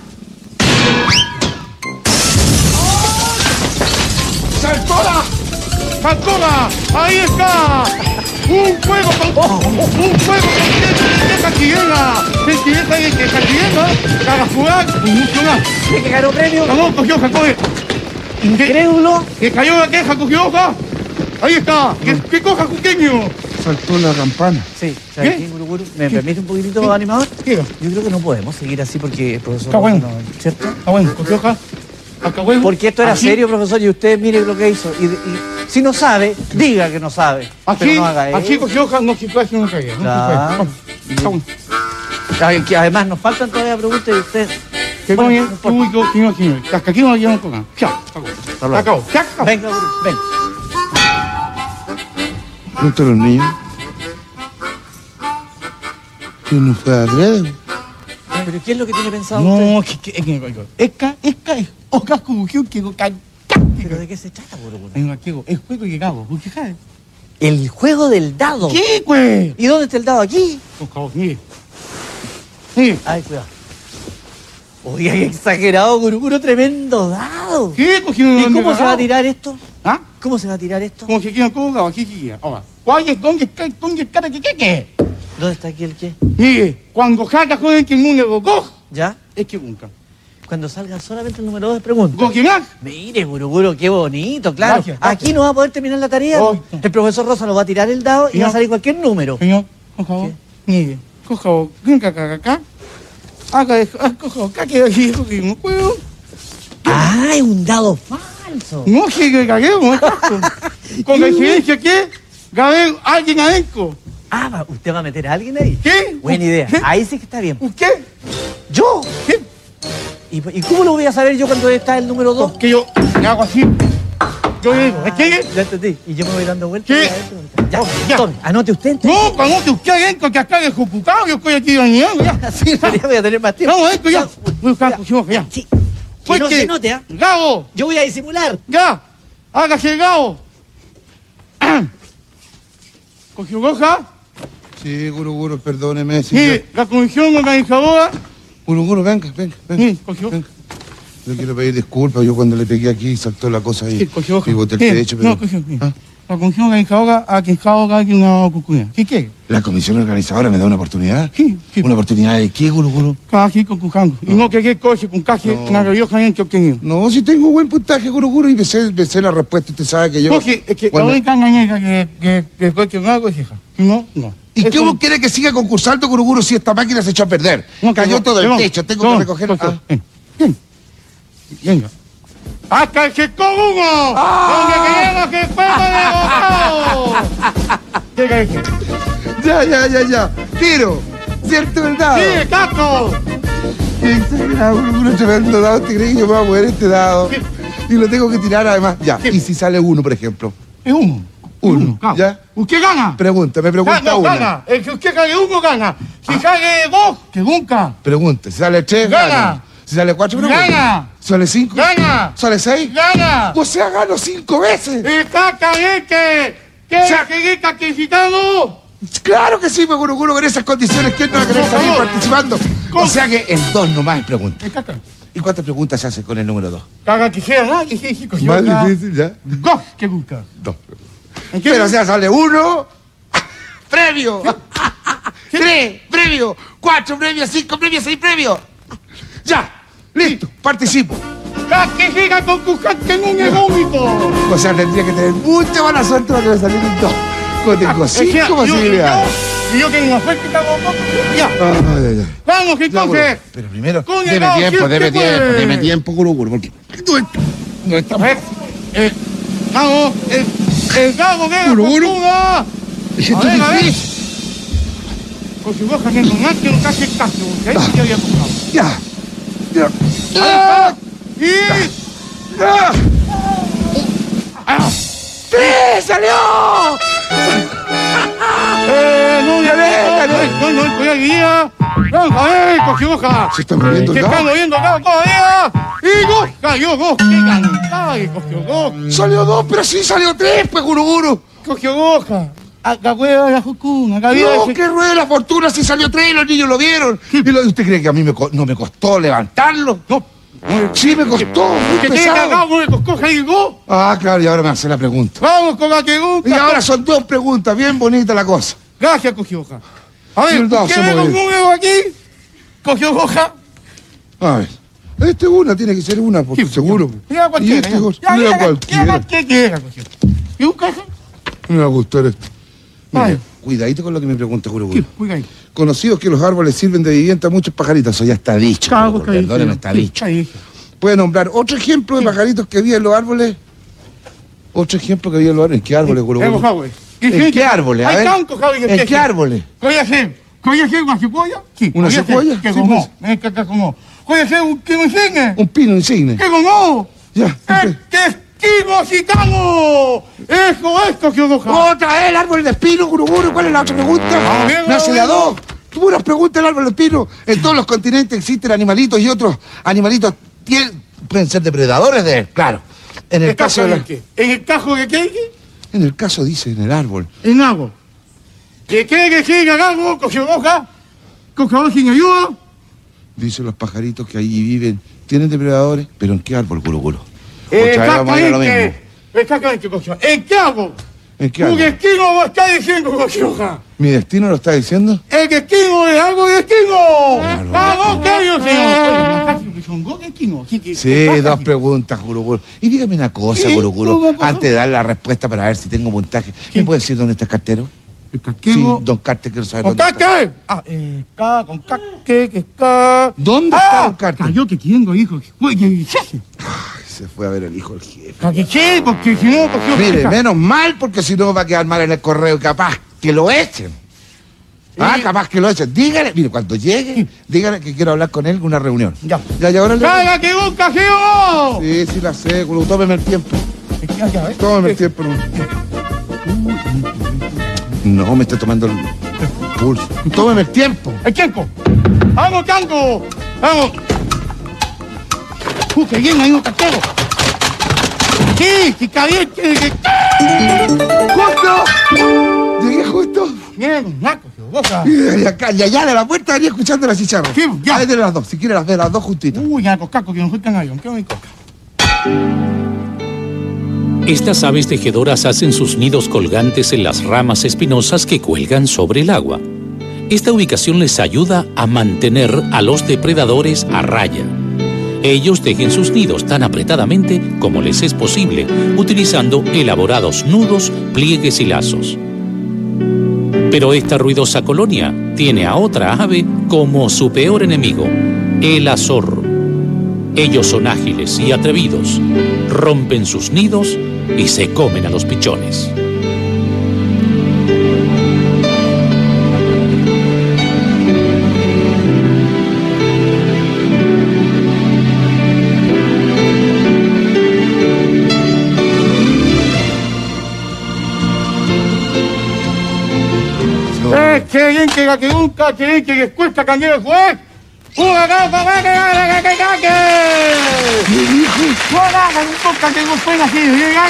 ¡Saltora! ¡Factura! ¡Ahí está! ¡Un juego con... ¡Un juego con esta chilena! ¡Sentireta de que esta chilena! ¡Para jugar! ¡Mucho más! ¿De que ganó premio? ¡Vamos, cogió, Jacobe! Incrédulo. ¡Que cayó la queja, cogió hoja! ¡Ahí está! ¡Que, que coja, cuqueño! Saltó la campana. Sí, ¿sabes ¿Qué? qué, Guruguru? ¿Me permite un poquitito, animador? ¿Qué? Yo creo que no podemos seguir así porque el profesor... Está bueno. no- ¿Cierto? Ah, bueno, cogió hoja. Acá, bueno. Porque esto era Aquí, serio, profesor, y usted mire lo que hizo. Y, y si no sabe, diga que no sabe. Aquí, pero no haga aquí eso. cogió hoja, no se puede hacer una caída. No Claro. se puede. Vamos. Está bueno. Ay, que además nos faltan todavía preguntas y usted... Que Bueno, coño, no importa. uy, yo, señor, señor. Hasta aquí no la llevan con nada. Ya, acabó. luego. Acabó. Ya, acabó. Venga, Guru, ven. ¿Dónde están los niños? ¿Quién no fue a adrede? ¿Pero qué es lo que tiene pensado usted? No, que, que, es que, es que, es que, es oca, cubuquiu, que, que, ¿Pero de qué se trata, Guruguru? Venga, aquí, es juego que cago, porque cae. El juego del dado. ¿Qué, güey? ¿Y dónde está el dado? Aquí. Por favor, mire. Mire. Ay, cuidado. Oiga, qué exagerado, Guruguru, tremendo dado. ¿Qué cogió? ¿Y cómo se va a tirar esto? ¿Ah? ¿Cómo se va a tirar esto? Como se quiera, como cago, aquí, aquí. Ahora, ¿cuál es, dónde está, dónde está, qué, qué, qué? ¿Dónde está aquí el qué? Mire, cuando jaca joven que el número dos, ¿Ya? es que nunca. Cuando salga solamente el número dos, pregunta. ¿Con quién más? Mire, Guruguru, qué bonito, claro. Gracias, gracias. Aquí no va a poder terminar la tarea. Oh. El profesor Rosa lo va a tirar el dado y No. va a salir cualquier número. Señor, por favor, mire, coja, venga acá, acá. Haga, eso, ah, coja, acá, que aquí, porque no puedo. Ah, es un dado falso. No, que que caguemos, exacto. Con la incidencia que gané alguien adentro. Ah, va- ¿usted va a meter a alguien ahí? ¿Qué? Buena idea. ¿Qué? Ahí sí que está bien. ¿Usted? ¿Yo? ¿Qué? ¿Y, y cómo lo voy a saber yo cuando está el número dos? Que yo le hago así. Yo le digo, ¿es que? Ya entendí. Y yo me voy dando vueltas. ¿Qué? y a ver, pregunta. Ya, Oh, ya. tome, anote usted. entonces. No, para no que usted adentro, que acá es computado, yo estoy aquí dañando, ya. Así ya voy a tener más tiempo. Vamos adentro, ya. Voy a buscar Ya. cuchillo, ya. Sí. Que no se note, ¿ah? Gabo, Yo voy a disimular. ya. Hágase el Gabo. ¿Cogió hoja? Sí, Guruguru, perdóneme. Sí, Mire, la comisión organizadora. Guruguru, venga, venga, venga. Sí, cogió. venga. Le quiero pedir disculpas. Yo cuando le pegué aquí saltó la cosa ahí. Sí, cogió hoja. Y boté el Sí, techo, pero... No, cogió. sí. ¿Ah? La comisión organizadora ha quejado que alguien una cucuña. ¿Qué quiere? ¿La comisión organizadora me da una oportunidad? Sí, sí. ¿Una oportunidad de qué, Guruguru? Cada aquí con cujango. Y no que qué coche con caje No. maravillosamente obtenido. No, si tengo buen puntaje, Guruguru, y me sé, me sé la respuesta. Usted sabe que yo... Porque es que Cuando- la única engañera que, que, que cualquier algo es hija. Si no, no. ¿Y Eso- cómo quiere que siga concursando, Guruguru, si esta máquina se echó a perder? No, Cayó no, todo el no, techo, tengo no, que recoger... no, Ah. Ven, ven. Venga. ¡Hasta el sector uno! ¡Donde queremos que fuego de bocado! Llega este. Ya, ya, ya, ya. Tiro. ¿Cierto, verdad? ¡Sí, Caco! Qué exagerado, Guruguru, tremendo dado. ¿Te crees que yo me voy a mover este dado? Sí. Y lo tengo que tirar además. Ya, Sí. y si sale uno, por ejemplo. Es uno. Uno, Caco. ¿ya? ¿Usted gana? Pregunta, me pregunta Ah, no, una. gana. El que usted gane uno, gana. Si sale dos, que nunca. Pregunta, si sale tres, Gana. gana. Si sale cuatro, pregunta. Gana. Si sale cinco. Gana. ¿Sale seis? ¡Gana! O sea, gano cinco veces. ¡Exactamente! ¿Qué O sea- seguir participando? Claro que sí, me Guruguru, con esas condiciones. ¿Quién no va a querer Por salir favor. participando? ¿Cómo? O sea que en dos nomás es pregunta. Exacto. ¿Y cuántas preguntas se hace con el número dos? Caga que sea, ¿no? Que sí, sí, cogió Más acá. difícil, ¿ya? Dos, que busca. Dos. ¿Entiendes? Pero o sea, sale uno, premio. Tres, premio. Cuatro, premio. Cinco, premio. Seis, premio. Ya, listo, participo. ¡Ah, que siga con tu gente en un egómico! O sea, tendría que tener mucha mala suerte para que me saliera un dos. Como tengo cinco posibilidades. Y yo tengo una suerte que hago poco. Ya, Ay, ay, ay. vamos Ya, entonces. Guruguru. Pero primero, Con el deme dado, tiempo, si deme usted tiempo, puede. deme tiempo, Guruguru, porque no, est- no A estamos... ver, eh, vamos, el, el gago de la Guruguru. fortuna. Esto A ver, a es ver. difícil. Con su boca que no más que no te hace caso. Que ahí sí que había tocado. Ya. Ya. Ah, ¡Ah! Y... ¡Ah! ¡Ah! ¡Sí! ¡Salió! Eh, no, ya Gané, no, gané. no, no, no, estoy aquí ya. Vamos a ver, cogió hoja. Se está moviendo Se el está dado. moviendo el dado todavía. Y dos, cayó dos. ¡Qué cantay! Cogió dos. Salió dos, pero sí salió tres, pues, Guruguru. Cogió hoja. Acá hueva la jucuna. Acá había No, ese- qué rueda la fortuna, si salió tres y los niños lo vieron. ¿Y lo- usted cree que a mí me co- no me costó levantarlo? No. Sí me costó, muy Que tiene acá pesado. uno de coja y dos. Ah, claro, y ahora me hace la pregunta. Vamos con la pregunta. Y ahora son dos preguntas, bien bonita la cosa. Gracias, cogió hoja. A ver, Verdad, ¿qué se ve con mueve. un huevo aquí? Cogió hoja. A ver, este una tiene que ser una, por Sí, seguro. Mira Y cualquiera. este ya. dos, Ya, mira mira, cualquiera. mira cualquiera, cogió. ¿Y un caja? Me va a gustar esto. Mira, Ay. cuidadito con lo que me pregunta, Guru Sí, Guru. cuida ahí. Conocidos que los árboles sirven de vivienda a muchos pajaritos. Eso ya está dicho. Cago, Guru Guru, caí, Perdóneme, sí, está sí, dicho. caí. ¿Puede nombrar otro ejemplo de pajaritos que había en los árboles? Otro ejemplo que había en los árboles. ¿En qué árboles, Guru Eh, Guru? Javi. ¿En qué árboles? A Hay ver. tantos, Javi, que ¿En te- qué árboles? ¿Puede ser? ¿Puede ser una secuoya? Sí. ¿Una puede ser secuoya? Que Sí, como. pues. Es que que como. ¿Puede ser un que me enseñe? Un pino insigne. ¿Qué como? Ya. ¡El testigo gitano! ¡Eso es, cogió hoja! Otra vez el árbol de espino, Guru Guru. ¿Cuál es la otra pregunta? Ah, bien, Me hace de a bien. dos. Puras preguntas del árbol de espino. En todos los continentes existen animalitos y otros animalitos tien- pueden ser depredadores de él, claro. En el caso de la- qué? ¿En el caso de qué? En el caso dice en el árbol. En agua. ¿De qué que siga algo? Cogió hoja. Cogió hoja sin ayuda. Dicen los pajaritos que allí viven. Tienen depredadores, pero ¿en qué árbol, Guru Guru? Otra vez vamos a ir a lo mismo. Exactamente. Exactamente, cogió. ¿En qué hago? ¿En qué Tu árbol? destino lo está diciendo, cogió hoja. ¿Mi destino lo está diciendo? El destino es algo de destino. Claro. ¡Vamos, que yo señor! Son dos destinos. así que- Sí, ¿qué pasa dos aquí? preguntas, Guru Guru. Y dígame una cosa, Sí, Guru Guru, ¿cómo, cómo? antes de dar la respuesta para ver si tengo puntaje. ¿Me puede decir dónde está el cartero? El Sí, casquero. don Carter, quiero saber ¿Con dónde está. caque? Ah, eh, ca, con caque, que está. ¿Dónde ah, está don Carter? Yo que tengo, hijo. Oye, Ay, se fue a ver el hijo del jefe. caque, porque si no, porque Mire, menos mal, porque si no va a quedar mal en el correo y capaz que lo echen. Ah, Sí. capaz que lo echen. Dígale, mire, cuando llegue, dígale que quiero hablar con él en una reunión. Ya. Ya, y ahora le... ¡Caiga que busca, Geo! Sí, sí la sé, Guru, tómeme el tiempo. Ya, ya, ¿eh? Tómeme el tiempo. No, no me está tomando el pulso. Tómeme el tiempo. ¡El tiempo! ¡Vamos, Chanco! ¡Vamos! ¡Uh, qué bien! ¡Hay un casquero! ¡Sí! ¡Sí, caliente! que- ¡Justo! Llegué justo. Bien, naco, Geo, boca. Y acá, y allá de la puerta venía escuchando la chicharra. Sí, ya. Ahí de las dos, si quiere las ve las dos juntitas. Uy, naco, caco, que nos sueltan ahí, aunque no me coca. Estas aves tejedoras hacen sus nidos colgantes en las ramas espinosas que cuelgan sobre el agua. Esta ubicación les ayuda a mantener a los depredadores a raya. Ellos tejen sus nidos tan apretadamente como les es posible, utilizando elaborados nudos, pliegues y lazos. Pero esta ruidosa colonia tiene a otra ave como su peor enemigo, el azor. Ellos son ágiles y atrevidos, rompen sus nidos y se comen a los pichones. ¡Eh, qué bien que la que nunca, qué bien que les cuesta cambiar el juez! ¡Una capa, va, que va, que que que ¡Una capa, nunca que no suena así!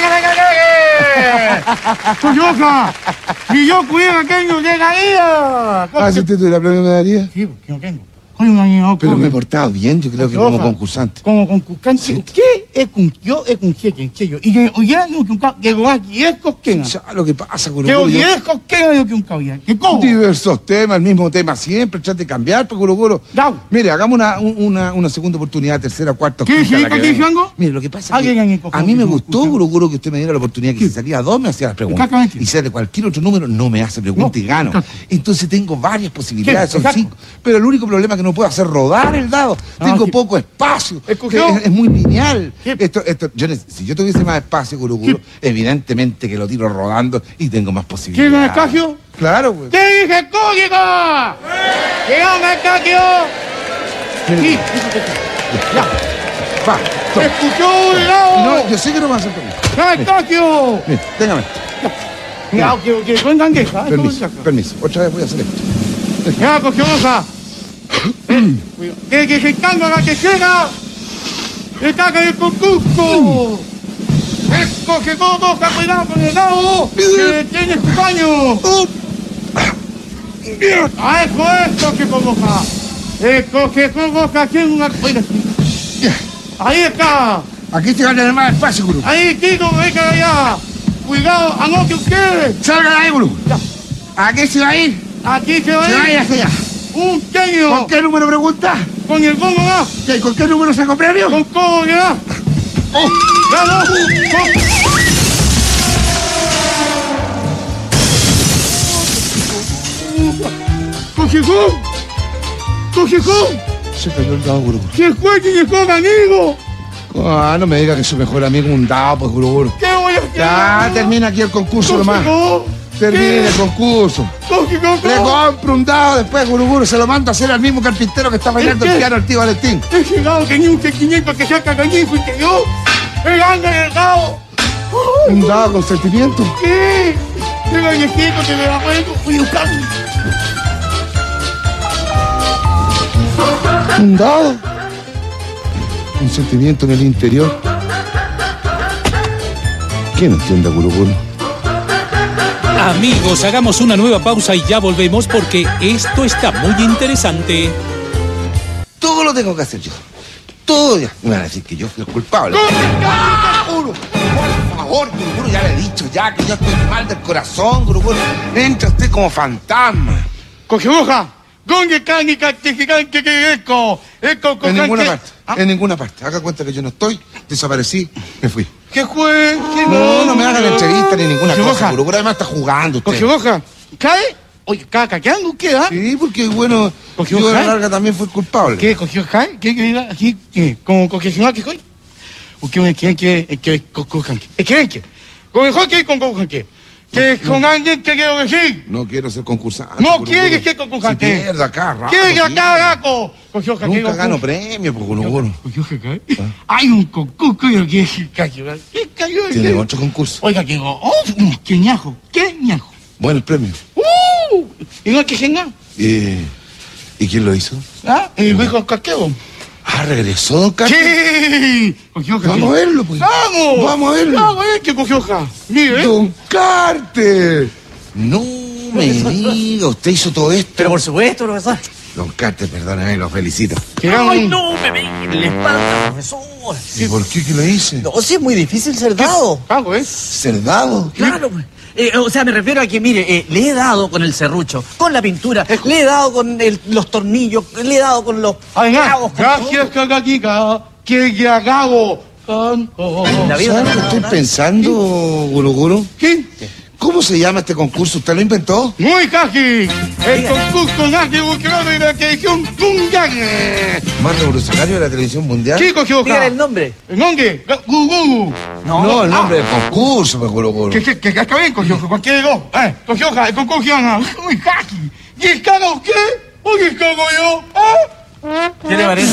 ¡Pues hoja! ¡Si yo pudiera que no llegaría! Ah, si usted tuviera premio me daría. Sí, porque no tengo. Soy un año Pero me he portado bien, yo creo que como concursante. Como concursante. ¿Qué es con yo? Es con siete, en serio. Y que hoy ya no que un caballero. Que lo aquí es cosquena. ¿Sabes lo que pasa, Guru Que Guru? hoy Yo- es cosquena yo que un caballero. ¿Qué cómo? Diversos temas, el mismo tema siempre, trate de cambiar, pues, Guru Guru. Ya. Mire, hagamos una, un- una, una segunda oportunidad, tercera, cuarta, ¿Qué, quinta, sí, la que qué, venga. Django? Mire, lo que pasa es Alguien que en el a mí me cojón, gustó, escucha. Guru Guru, que usted me diera la oportunidad que Sí. si salía a dos me hacía las preguntas. Exactamente. Y si de cualquier otro número no me hace preguntas No, y gano. exacto. Entonces tengo varias posibilidades, Sí, son exacto. cinco. Pero el único problema es que no puedo hacer rodar el dado. Ah, tengo sí. poco espacio. ¿Escuchó? Es, es muy lineal. Sí. Esto, esto, yo neces- si yo tuviese más espacio, Guru Guru, Sí. evidentemente que lo tiro rodando y tengo más ¿Quién posibilidades. es Casio? Claro, güey. ¿Qué dice código? ¿Qué onda, Casio? Sí, Ya. Va, toma. escuchó el lado. No, yo sé que no me vas a hacer preguntas. ¡Ya, Casio! Mira, téngame. Ya, que que cuentan queja. Permiso, permiso. Otra vez voy a hacer esto. Ya, cogió hoja. Que, que se encarga la tercera. Está en el concurso. Escoge todo, está cuidado con el lado. Que tiene su baño. A eso es lo que convoca. Esto que convoca tiene una... Ahí está. Aquí te van a dar más espacio, gurú. Ahí, Tito, venga allá. Cuidado, anote usted. Salga de ahí, gurú. Aquí se va a ir. Aquí se va Se va a ir a ir hacia allá. un genio. ¿Con qué número pregunta? Con el bongo más. ¿Qué, ¿Con qué número sacó premio? Con cómo le da. Oh. ¡Ganó! ¡Cogejón! ¡Cogejón! Se cayó el dado, gurú. ¿Qué fue que llegó, amigo? Ah, no me diga que su mejor amigo es un dado, pues, gurú. ¿Qué voy a hacer? Ya, termina aquí el concurso nomás. ¿Cogejón? Termine el concurso. ¡Cogejón! Le compro un dado después, gurú, gurú. Se lo mando a hacer al mismo carpintero que está bailando ¿El el qué? piano, el tío Valentín. Ese dado tenía un quinientos que saca gañijo y que yo. ¡El anda del dado! Un dado con sentimiento. ¿Qué? ¡El gañejito que me da bueno! ¡Voy a buscarlo! Un dado. Un sentimiento en el interior. ¿Quién entiende, gurú, gurú? Amigos, hagamos una nueva pausa y ya volvemos porque esto está muy interesante. Todo lo tengo que hacer yo. Todo. Ya. Me van a decir que yo fui el culpable. ¡Ah, gurú! Por favor, gurú, gurú, ya le he dicho ya que yo estoy mal del corazón, gurú, gurú. Entra usted como fantasma. ¡Coge hoja! ¿Dónde está mi gigante que eco? Eco con En ninguna que- parte. ¿Ah? En ninguna parte. Haga cuenta que yo no estoy. Desaparecí. Me fui. ¿Qué fue? ¿Qué No, no me hagan no? entrevista ni ninguna Coge cosa, hoja. gurú, gurú. Además está jugando usted. Coge hoja. ¿Cae? Oye, caca, ¿qué ando? ¿Qué, ah? Sí, porque bueno, ¿Cogió yo a la hoja? larga también fui culpable. ¿Qué? ¿Cogió cae? ¿Qué? ¿Qué diga? ¿Aquí? ¿Qué? ¿Cómo coge hoja? ¿Qué coge? ¿O qué? ¿Qué? ¿Qué? ¿Qué? ¿Cojan qué? ¿Qué? ¿Qué? ¿Con hoja qué? ¿Con cojan qué? ¿Qué? ¿Con alguien que quiero decir? No quiero ser concursante. No gurú, quieres gurú. que concursante. Si pierdo acá, rato. ¿Qué? sí. acá, gaco? ¿Cogió hoja? Nunca gano premio, pues, gurú, gurú. ¿Cogió hoja? ¿Qué? Hay un concurso que cayó. ¿Qué cayó? Tiene otro concurso. Oiga, que digo, oh, qué ñajo, qué ñajo. Bueno, el premio. ¡Uh! ¿Y no es que genga? Eh, ¿Y quién lo hizo? ¿Ah? El viejo casqueo. Ah, regresó, don Carlos. ¿Qué? Cogió hoja. Vamos a verlo, pues. ¡Vamos! Vamos a verlo. Vamos a ver que cogió hoja. Mire, ¿eh? Don Carter. No me diga, usted hizo todo esto. Pero por supuesto, profesor. Don Carter, perdóname, lo felicito. Que era Ay, un- no, me ve la espalda, profesor. ¿Y por qué que lo hice? No, sí es muy difícil ser dado. Cago, ¿eh? ¿Ser dado? Claro, pues. Eh, o sea, me refiero a que, mire, eh, le he dado con el serrucho, con la pintura, le he dado con el- los tornillos, le he dado con los Además, clavos, con gracias, cagaquica, que ya cago. Canto. La vida ¿Sabe no qué me estoy da. pensando, Guru Guru? ¿Qué? ¿Cómo se llama este concurso? ¿Usted lo inventó? Muy casi. El concurso nace buscando de la televisión mundial. ¿Más revolucionario de la televisión mundial? ¿Qué cogió acá? Dígale el nombre. ¿El nombre? Gugu. No, el nombre del concurso, pues, Guru Guru. Que, que, que acá bien cogió, cualquiera de dos. Eh, cogió acá, el concurso gana. Muy casi. ¿Y el cago qué? ¿O qué cago yo? ¿Ah? ¿Qué le parece?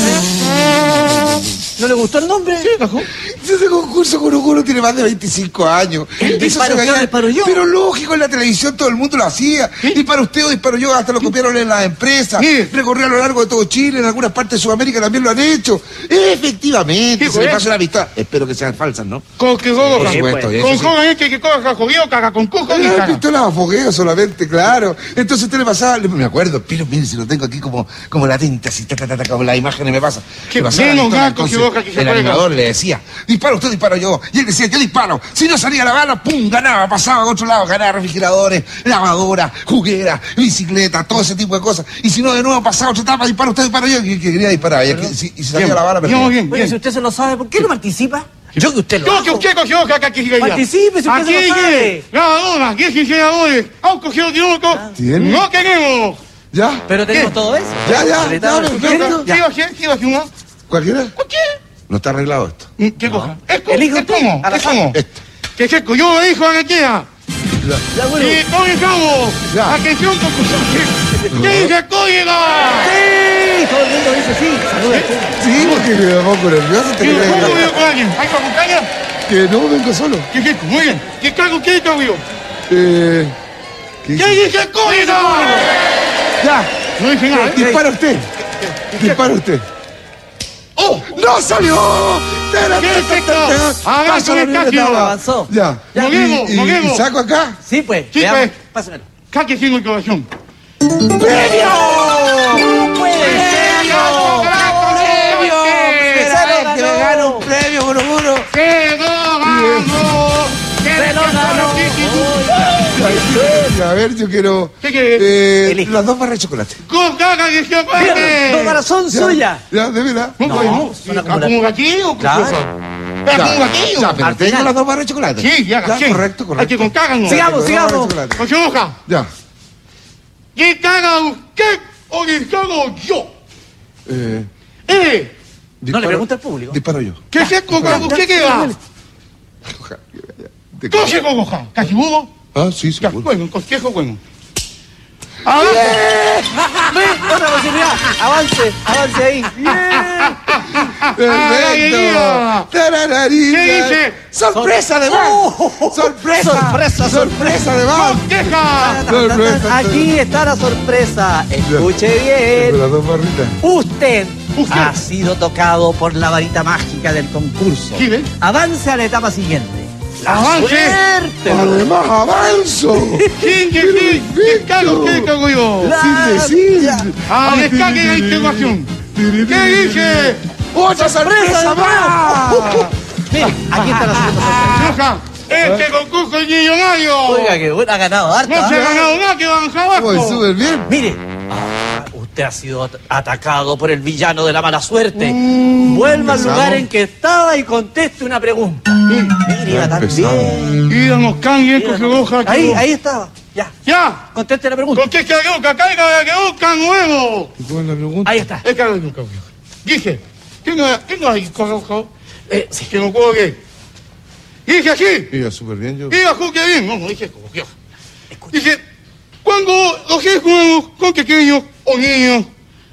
¿No le gustó el nombre? ¿Qué cagó? Ese concurso Guru Guru tiene más de veinticinco años. El Eso disparo se usted o veía- disparo yo. Pero lógico, en la televisión todo el mundo lo hacía. Disparo usted o disparo yo, hasta lo copiaron en las empresas. Sí. Recorrió a lo largo de todo Chile, en algunas partes de Sudamérica también lo han hecho. Efectivamente, Sí, se me pues. pasó la vista. Espero que sean falsas, ¿no? Con que gogo, Por cago. supuesto, y eso Con sí. joven es que que coja cogió, caga con cujo y Ah, caga. pistola a fogueo solamente, claro. Entonces usted le pasaba, le- me acuerdo, pero mire si lo tengo aquí como, como latente, así, ta, ta, ta, ta, como las imágenes me pasan. Qué Le pasaba la menos pistola, gato que entonces, boca que se el juega. animador le decía, dispara usted, disparo yo. Y él decía, yo disparo. Si no salía la bala, pum, ganaba, pasaba a otro lado, ganaba refrigeradores, lavadoras, jugueras, bicicletas, todo ese tipo de cosas. Y si no, de nuevo pasaba otra etapa, dispara usted, disparo yo, y que quería disparar. Y, es que si, y si salía Bien, la bala, bien, perdía. bien, Oye, bien. si usted se lo sabe, ¿por qué no participa? Yo que usted lo Yo que hago. usted cogió caca que siga allá. Participe, si usted se lo Aquí, sabe. grabadora, diez senadores. Han cogido Dioco. ¿Tiene? No queremos. ¿Ya? Pero tenemos ¿Qué? todo eso. Ya, ya, Le estaba ya, escuchando. ¿Qué iba a hacer? ¿Qué iba a hacer una? ¿Cualquiera? ¿Qué? No está arreglado esto. ¿Qué cosa? Es como, Elija es usted, como, al es azar. como. Esto. Que se yo le dijo a la tía. Ya, bueno. Y comenzamos. Ya. Atención, concursante. ¿Qué dice código? Sí, todo el mundo dice sí. Saluda al público. Sí, porque me pongo nervioso. te ¿Qué creo que- código con alguien? ¿Hay que acompañar? Que no vengo solo. ¿Qué es esto? Muy bien. ¿Qué cargo qué código? Eh, ¿qué ¿Qué dice código? Ya, No dice nada. ¿eh? dispara usted. Dispara usted. ¡Oh! ¡No salió! ¡Tera, ¿Qué es esto? Avanza Paso la el libreta Casio. abajo. Avanzó. Ya. Moguemos, ¿Y, y- moguemos. y saco acá? Sí, pues. Sí, veamos. pues. Pásamelo. Caque sin incorporación. ¡Premio! ¡No puede serlo! ¡Premio! Espera, que me gano un premio, Guruguru. ¡Se lo ganó! ¡Se lo ganó! A ver, yo quiero... ¿Qué quieres? Eh, Elige. las dos barras de chocolate. ¡Con caca que se Mira, apague! dos varas son Ya, suyas. Ya, de verdad. ¿Cómo No, podemos? son acumulativas. ¿Como gatillo o Claro. ¿Pero como Ya, gatillo? ya, pero Al tengo final. las dos barras de chocolate. Sí, ya, Ya, sí. correcto, correcto. Hay que con caga, ¿no? Sigamos. Tengo las dos barras de sigamos. chocolate. Con su hoja. Ya. ¿Qué caga usted o le cago yo? Eh, ¡Eh! No le pregunta al público. Disparo yo. ¿Qué se con usted qué va? Te- ¿Cómo se con hoja? ¿Casi hubo? Ah, sí, Ya, seguro. bueno, consejo bueno. ¡Abajo! Ve, otra posibilidad. Avance, avance ahí. Perfecto. Tarararita. ¿Qué dice? ¡Sorpresa de más! Oh. ¡Sorpresa! Sorpresa, ¡Sorpresa de más! ¡Conseja! Sorpresa. Aquí está la sorpresa. Escuche bien. Con las dos barritas. Usted, Usted. ha sido tocado por la varita mágica del concurso. Sí, ¿ves? Avance a la etapa siguiente. La Avance. suerte. Además, avanzo. ¿Quién que sí? ¿Qué cago? ¿Qué cago yo? La- Sin decir. ya. ¡A descargue la integración! ¿Qué dice? ¡Otra sorpresa más! Mire, aquí está la segunda sorpresa. ¡Roja! ¡Este concurso es millonario! Oiga, que bueno, ha ganado harto. ¡No se ha ¿ah? ganado nada que baja Voy abajo! súper bien. Mire, ah, usted ha sido at- atacado por el villano de la mala suerte. Vuelva al lugar empezamos. en que estaba y conteste una pregunta. Mire, iba tan bien. Íbamos canguen con su hoja. Ahí, ahí estaba. Ya, ¡Ya! conteste la pregunta. ¿Con qué cagoca? ¡Caiga la que buscan nuevo! ¿Y cuál es la pregunta? Ahí está. Es cago nunca, viejo. Dice, tengo, tengo ahí, cojo, Eh, sí. que no puedo que. Dice así, Iba súper bien yo. iba juque bien, no, no dije como viejo. Dice, cuando los hijos con pequeños o niños,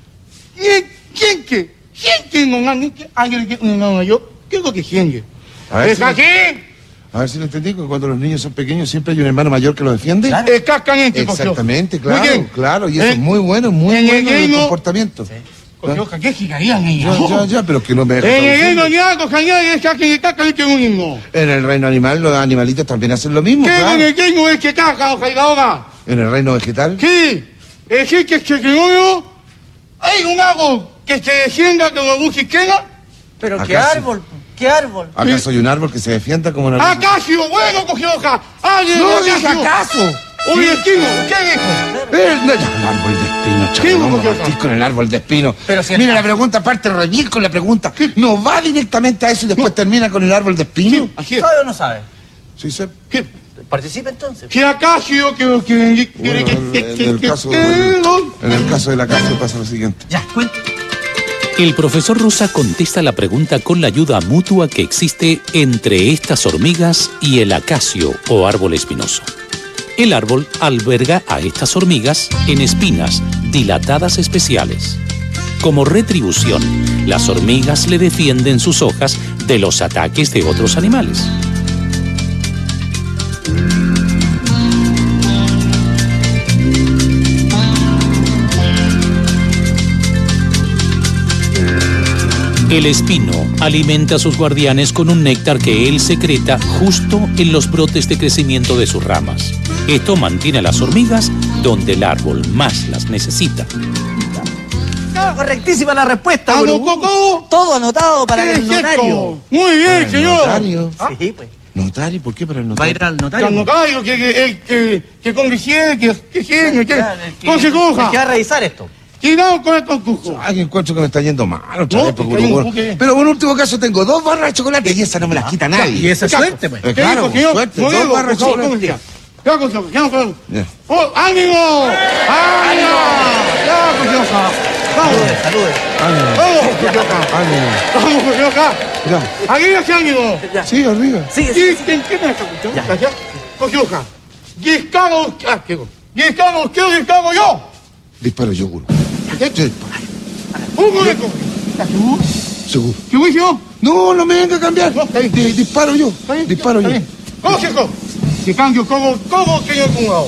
¿quién que? ¿Quién que no gane? ¿Alguien que no gane yo? ¿Qué es lo que siente? A ver, ¿Es si, así? a ver si lo entendí, que cuando los niños son pequeños siempre hay un hermano mayor que los defiende. Claro. Es cascamente, cojo. Exactamente, Muy claro, bien. claro. Y eso ¿Eh? es muy bueno, muy En el bueno el reino- comportamiento. Cojo, ¿qué gigarían Ya, ellos? ya, ya, pero que no me deja En el reino traducirlo. de algo, cañar, es que caca y que un himno. En el reino animal, los animalitos también hacen lo mismo, ¿Qué claro. en el reino es que caca, ojalá y ahora? En el reino vegetal. Sí, es decir que se creó, hay un árbol que se descienda como un siquiera. Pero Acá qué sí. árbol, qué árbol. ¿Acaso hay un árbol que se defienda como una... Acacio, bueno, cogió hoja. ¡Alguien ¡No de diga acaso! Un destino, ¿qué dijo? Eh, no, ya, el árbol de espino, ¿Qué chaval, no hubo, me Jota? partís con el árbol de espino. Pero si el- Mira, la pregunta parte re bien con la pregunta. ¿No va directamente a eso y después termina con el árbol de espino? Así es. ¿Sabe o no sabe? Sí, sé. ¿Qué? Participe entonces. Que Acacio, que... que... que... Bueno, que... en, que... en el que... caso, que- en el caso del acacio pasa lo siguiente. Ya, cuente. El profesor Rosa contesta la pregunta con la ayuda mutua que existe entre estas hormigas y el acacio o árbol espinoso. El árbol alberga a estas hormigas en espinas dilatadas especiales. Como retribución, las hormigas le defienden sus hojas de los ataques de otros animales. El espino alimenta a sus guardianes con un néctar que él secreta justo en los brotes de crecimiento de sus ramas. Esto mantiene a las hormigas donde el árbol más las necesita. No, correctísima la respuesta, ¡Vamos, Gurú. Coco! Todo anotado para ¿Qué el es notario. esto? Muy bien, señor. Notario. Sí, pues. ¿Notario? ¿Por qué para el Va a notario? ir al Que notario. al notario, que... que... que... que con que... que... que... que... Claro, el que- Con se el que va a coja. revisar esto. Tirado con el concurso. Ay, encuentro que me está yendo mal otra No, vez, porque por hay un favor. buque. Pero en último caso tengo dos barras de chocolate y esa no me las quita nadie. Y esa es Exacto. suerte, pues. Eh, ¿Qué claro, dijo, señor? suerte, Modelo, dos barras de por favor, chocolate. ¿cómo se Ya, Consejo, ya, Consejo. Ya. ¡Oh, ánimo! ¡Ánimo! Ya, Consejo. Vamos, Salude, salude. Ánimo, vamos, Consejo. ánimo. Vamos, Consejo. Ya. Aquí ya se ánimo. Ya. Sí, arriba. Sigue, ¿Y sigue. quién quién es esta cuestión? Ya. Gracias. Consejo. Discaro, ah, ¿qué digo? Discaro usted o discaro yo. Disparo yo, Gurú. Yo disparo. Un boleto. ¿Estás seguro? Seguro. ¿Qué voy yo? No, no me venga a cambiar. No, está bien. Di- disparo yo. ¿Está bien? Disparo Está yo. bien. Consejo. Que cambio, como, como, señor Cungao.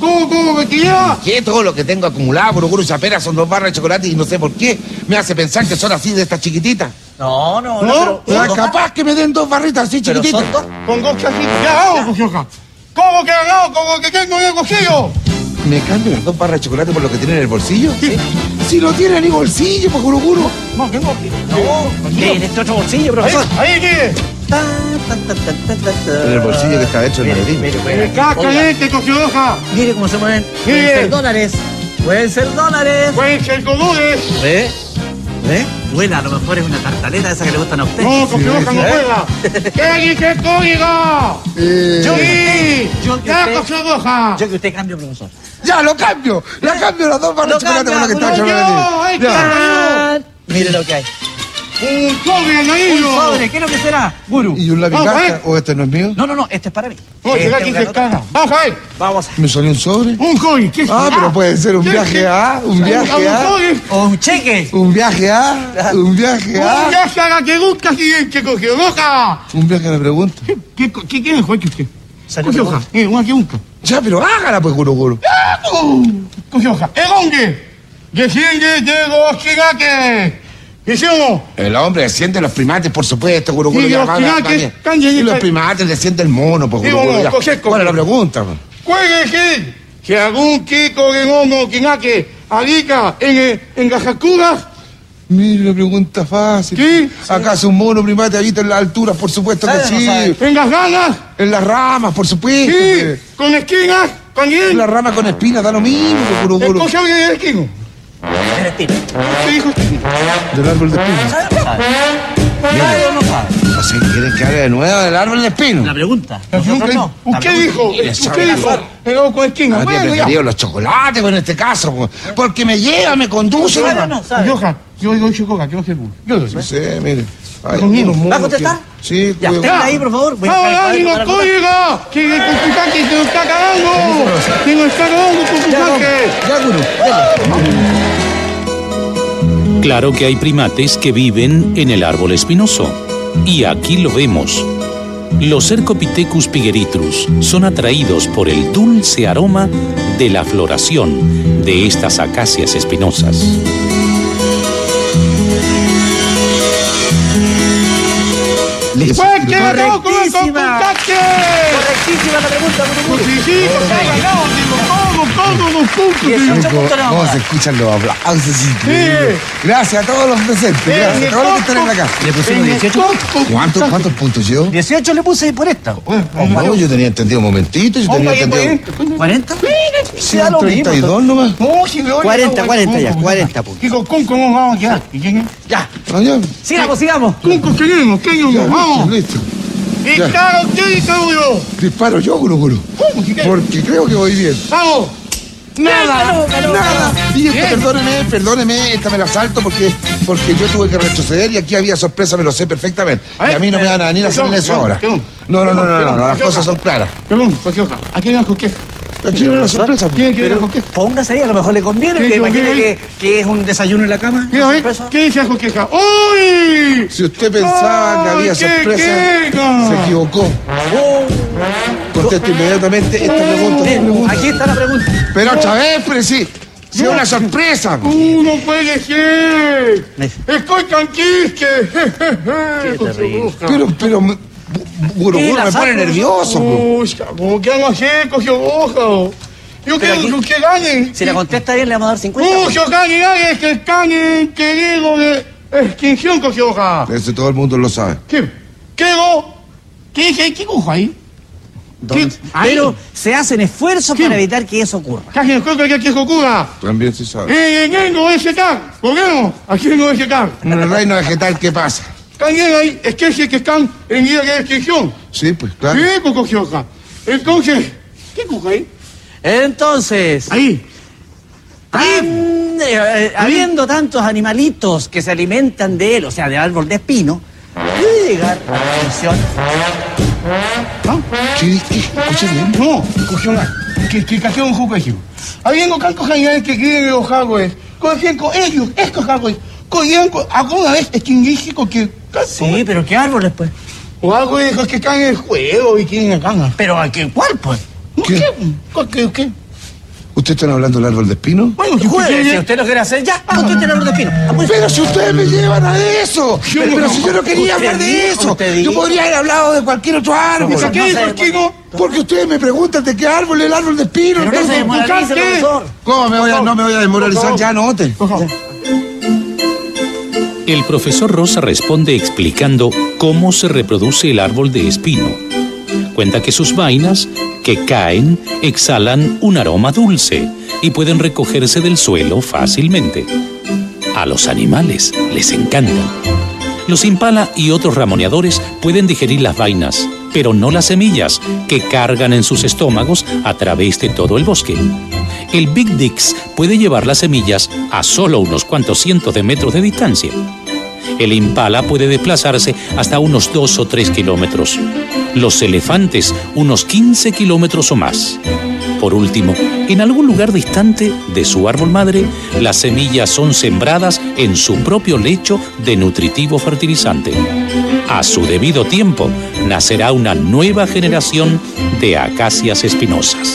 ¿Cómo, cómo, que ya? ¿Qué? Todo lo que tengo acumulado, Guruguru, si apenas son dos barras de chocolate y no sé por qué me hace pensar que son así de estas chiquititas. No, no, no, ¿No? pero... Ah, capaz que me den dos barritas así Pero chiquititas. son dos. Con dos casitas. Ya, vamos, Cogioja. ¿Cómo que hagamos? ¿Cómo que tengo en el bolsillo? ¿Me cambio las dos barras de chocolate por lo que tiene en el bolsillo? Sí. Si no tiene ni bolsillo, pues Guruguru. No, tengo aquí. No, en este otro bolsillo, Ahí, profesor. ahí, ¿qué? Tan, tan, tan, tan, tan, tan, tan. En el bolsillo que está hecho el Mire, maletín. mire, Me mire. caca Oiga, este, Cogioja. mire cómo se mueven. Pueden Mire. ser dólares. Pueden ser dólares. Pueden ser comunes. ¿Ve? ¿Ve? Bueno, a lo mejor es una tartaleta esa que le gustan a usted. No, Cogioja, no ¿Eh? juega. ¿Qué dice el código? Eh, Yo- Sí. yo que Ya, usted- Cogioja. Yo que usted cambio, profesor. ¡Ya, lo cambio! ¡La cambio las dos barras Lo de chocolate por lo que cambia, está hecho el no, maletín! hay que Ya. cambiar. Ah, mire lo que hay. Un sobre Un añadido. sobre, ¿qué es lo que será? Guru. ¿Y un lápiz Vamos, carta? ¿eh? ¿O este no es mío? No, no, no, este es para mí. No, Este llega es aquí una se nota. caga. Vamos a ver. Vamos a... ¿Me salió un sobre? Un coin. ¿Qué es? Ah, pero puede ser un ¿Qué- viaje qué? a... Un viaje Un a... coin. O un cheque. Un viaje a... Un viaje Un a... viaje a la que busca siguiente, Cogioja. Un viaje a la pregunta. ¿Qué, qué, qué quiere, Juan, que usted? Salió Cogioja. pregunta. Eh, una que busca. Ya, pero hágala pues, Guruguru. Cogioja. ¿El hombre? Desciende de los gigantes. ¿Qué hicimos? El hombre desciende los primates, por supuesto, Guruguru. Y ya los va, va, gigantes va bien. cambian Y y los tal. primates desciende el mono, pues, Sí, Guruguru. vamos, ya. coge, ¿Cuál es la coge. pregunta, pues? Puede ser que algún Kiko de mono que alica en, el- en las jacuras. Mire, la pregunta fácil. ¿Qué? ¿Acaso un mono primate habita en las alturas? Por supuesto que ¿Sabe o no sí. sabe? En las ganas. En las ramas, por supuesto. Sí. que- Con esquinas. También. En las ramas con espinas da lo mismo, pues, El Guruguru. cosa del esquino. El estilo. ¿Qué dijo usted? Del árbol de espinas. ¿Sabe o no sabe? ¿Sabe o no sabe? O sea, ¿quieren que hable de nuevo del árbol de espinos? La pregunta. ¿Usted, Nosotros no. La ¿Usted pregunta. dijo? ¿Quién ¿Usted sabe dijo? hablar? El ojo con esquina. Habría Bueno, ya. preferido los chocolates, pues, en este caso, pues, porque me lleva, me conduce. ¿Sabe o ¿no? no sabe? Yoja, yo doy chococa, que no se burle. Yo doy. No sé, mire. Hay Con algunos hilo. monos ¿Va a contestar? que- Sí, Ya, cuidado. tenga ahí, por favor. Voy a buscar el ¡Ahora, cuaderno no para anotar. código! ¡Que el Cucusaque se lo está cagando! ¡Que no está cagando, Cucusaque! Ya, Guru, dele. Claro que hay primates que viven en el árbol espinoso. Y aquí lo vemos. Los Cercopithecus pigueritrus son atraídos por el dulce aroma de la floración de estas acacias espinosas. Listo. ¡Pues que ganó con el Correctísima. Cucusaque! Correctísima la pregunta, Guru. Sí, sí, porque ha ganado, digo, todo, todos los puntos. dieciocho digo. puntos nada ¿Cómo más. se escuchan los aplausos? Increíble. Gracias a todos los presentes. Eh, Gracias a todos los que están en la casa. Le pusimos En el dieciocho. coco, ¿Cuántos, ¿Cuántos puntos yo? dieciocho le puse por esta. No, yo tenía entendido un momentito. Yo tenía Oiga, entendido. pues, ¿cuarenta? Sí, da lo mismo. treinta y dos nomás. no, si me oye, cuarenta, no, cuarenta ya, Cunco, cuarenta puntos. Digo, con cómo vamos a quedar. ¿Y quién es? Ya. Ah, ya. Sigamos, sigamos. Cunco, queremos, ¿qué Ya, nos listo, vamos? listo. Y Ya. claro, usted y yo. Disparo yo, Guru Guru. ¿Cómo que qué? Porque creo que voy bien. ¡Vamos! ¡Nada! Nada. Y esta, Bien. perdóneme, perdóneme, esta me la salto porque, porque yo tuve que retroceder y aquí había sorpresa, me lo sé perfectamente. Y a mí no me van a venir a hacer eso ahora. No, no, no, no, no, no, las cosas son claras. Perdón, Cogioja, ¿a quién con qué? Aquí no hay una sorpresa. ¿Quién quiere Pero con qué? póngase ahí, a lo mejor le conviene, ¿Qué que imagine conviene? que, que es un desayuno en la cama. Mira, una ¿eh? sorpresa. ¿Qué dice Cogioja? ¡Uy! Si usted pensaba que Ay, había qué sorpresa, queja. se equivocó. Contesto inmediatamente esta pregunta. esta Bien, pregunta. aquí está la pregunta. Pero otra vez, pero sí. Si es una sorpresa. ¡Uh, no puede ser! Me- ¡Estoy canquisque! terrible. Pero, pero, me- Guru ¿Qué Guru la me pone saco? nervioso. po. Uy, ¿cómo que vamos a hacer, Cogioja? Yo Pero quiero aquí- que ganen. Si la contesta bien, le vamos a dar cincuenta. Mucho gane, gane, que el cane querido de extinción, Cogioja. Eso todo el mundo lo sabe. ¿Qué? ¿Qué hago? ¿Qué dice? ¿Qué cojo ahí? Don- ¿Qué? Ahí. Pero se hacen esfuerzos ¿Qué? para evitar que eso ocurra. Casi el coco que aquí ocurra. También se sabe. Eh, en no ese car. ¿Podemos? Aquí no ese car. En el reino vegetal, ¿qué pasa? También hay especies que están en vía de extinción. Sí, pues claro. Sí, pues, Cogioja. Entonces, ¿qué cojo ahí? Entonces, Ahí. Ahí. tan- eh, eh, habiendo tantos animalitos que se alimentan de él, o sea, de árbol de espino, puede llegar a la conclusión. ¿Qué? ¿Qué? ¿Escuchas bien? No, Cogioja. Que explicación un juego eso. Habiendo tantos animales que viven en los árboles, por ejemplo, ellos, estos árboles, podrían co- alguna vez extinguirse con que... Sí, pero ¿qué árboles, pues? O algo de esos que caen en el juego y quieren la cana. Pero ¿a qué cuál, pues? ¿Qué? ¿Qué? ¿Qué? ¿Qué? ¿Ustedes están hablando del árbol de espino? Bueno, si usted Juegue, quiere- si usted lo quiere hacer, ya, haga usted el árbol de espino. Ah, pues, Pero si ustedes me llevan a eso. Yo Pero, no. pero si yo no quería Usted hablar de dijo, eso. usted Yo dijo. podría haber hablado de cualquier otro árbol. ¿Por qué no dijo sé, el chico? Porque ustedes me preguntan de qué árbol es el árbol de espino. Pero no se desmoralice, ¿buscar qué? profesor. ¿Cómo me voy a, no me voy a desmoralizar? Ya, anote. Por favor. El profesor Rosa responde explicando cómo se reproduce el árbol de espino. Cuenta que sus vainas, que caen, exhalan un aroma dulce y pueden recogerse del suelo fácilmente. A los animales les encantan. Los impala y otros ramoneadores pueden digerir las vainas, pero no las semillas, que cargan en sus estómagos a través de todo el bosque. El Big Dix puede llevar las semillas a solo unos cuantos cientos de metros de distancia. El impala puede desplazarse hasta unos dos o tres kilómetros. Los elefantes, unos quince kilómetros o más. Por último, en algún lugar distante de su árbol madre, las semillas son sembradas en su propio lecho de nutritivo fertilizante. A su debido tiempo, nacerá una nueva generación de acacias espinosas.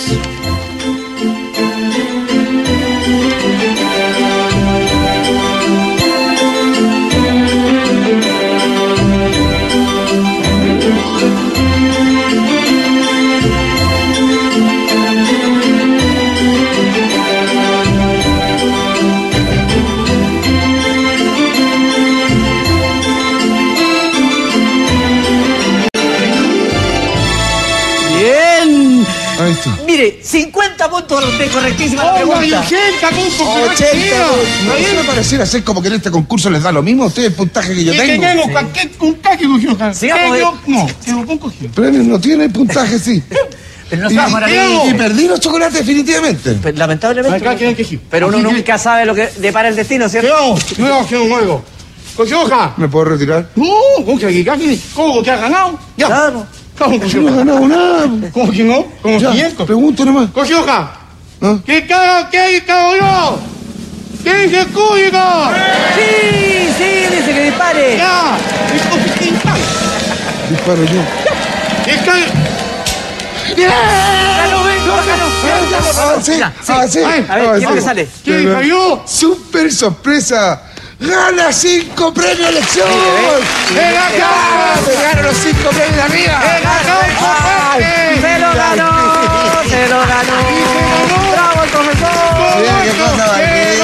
Bien. Ahí está. Mire, cincuenta puntos para usted, correctísima la Oiga, y pregunta. ochenta puntos. ochenta. No me pareciera ser como que en este concurso les da lo mismo a ustedes el puntaje que yo ¿Y qué tengo. tengo? ¿Qué puntaje cogió? Sigamos, ¿Qué eh. yo? No, tengo poco cogió. Premios no tiene puntaje, sí. Pero no Y, se va a morir. y perdí los chocolates definitivamente. Pero, lamentablemente. Acá quieren que sí. Pero uno Así que- nunca sabe lo que depara el destino, ¿Qué ¿cierto? hago? ¿Qué hago? ¿Qué hago? ¿Cogió? ¿Me puedo retirar? No, ¿cómo que aquí? ¿Cómo? ¿Cómo que ha ganado? Ya. Claro. ¿Cómo Yo no he cogió? ganado nada. ¿Cómo que no? ¿Cómo Ya, quinientos? pregunto nomás. ¿Cogió acá? ¿Ah? ¿Qué cago? ¿Qué cago yo? ¿Qué dice el código? Sí, sí, dice que dispare. Ya. ¿Qué cago? Disparo yo. ¿Qué cago? Ganó, venga, ganó. Ah, sí, Ya, sí. ah, sí. Ay, a ver, Ah, ¿qué es lo sí. que sale? ¿Qué dijo yo? ¡Super sorpresa! ¡Gana cinco premios elección! ¡Venga, ¡Ya! ¡Me gano los cinco premios de arriba! Ay, se lo ganó, se lo ganó. Bravo el profesor. Mira qué cosa, Marquito.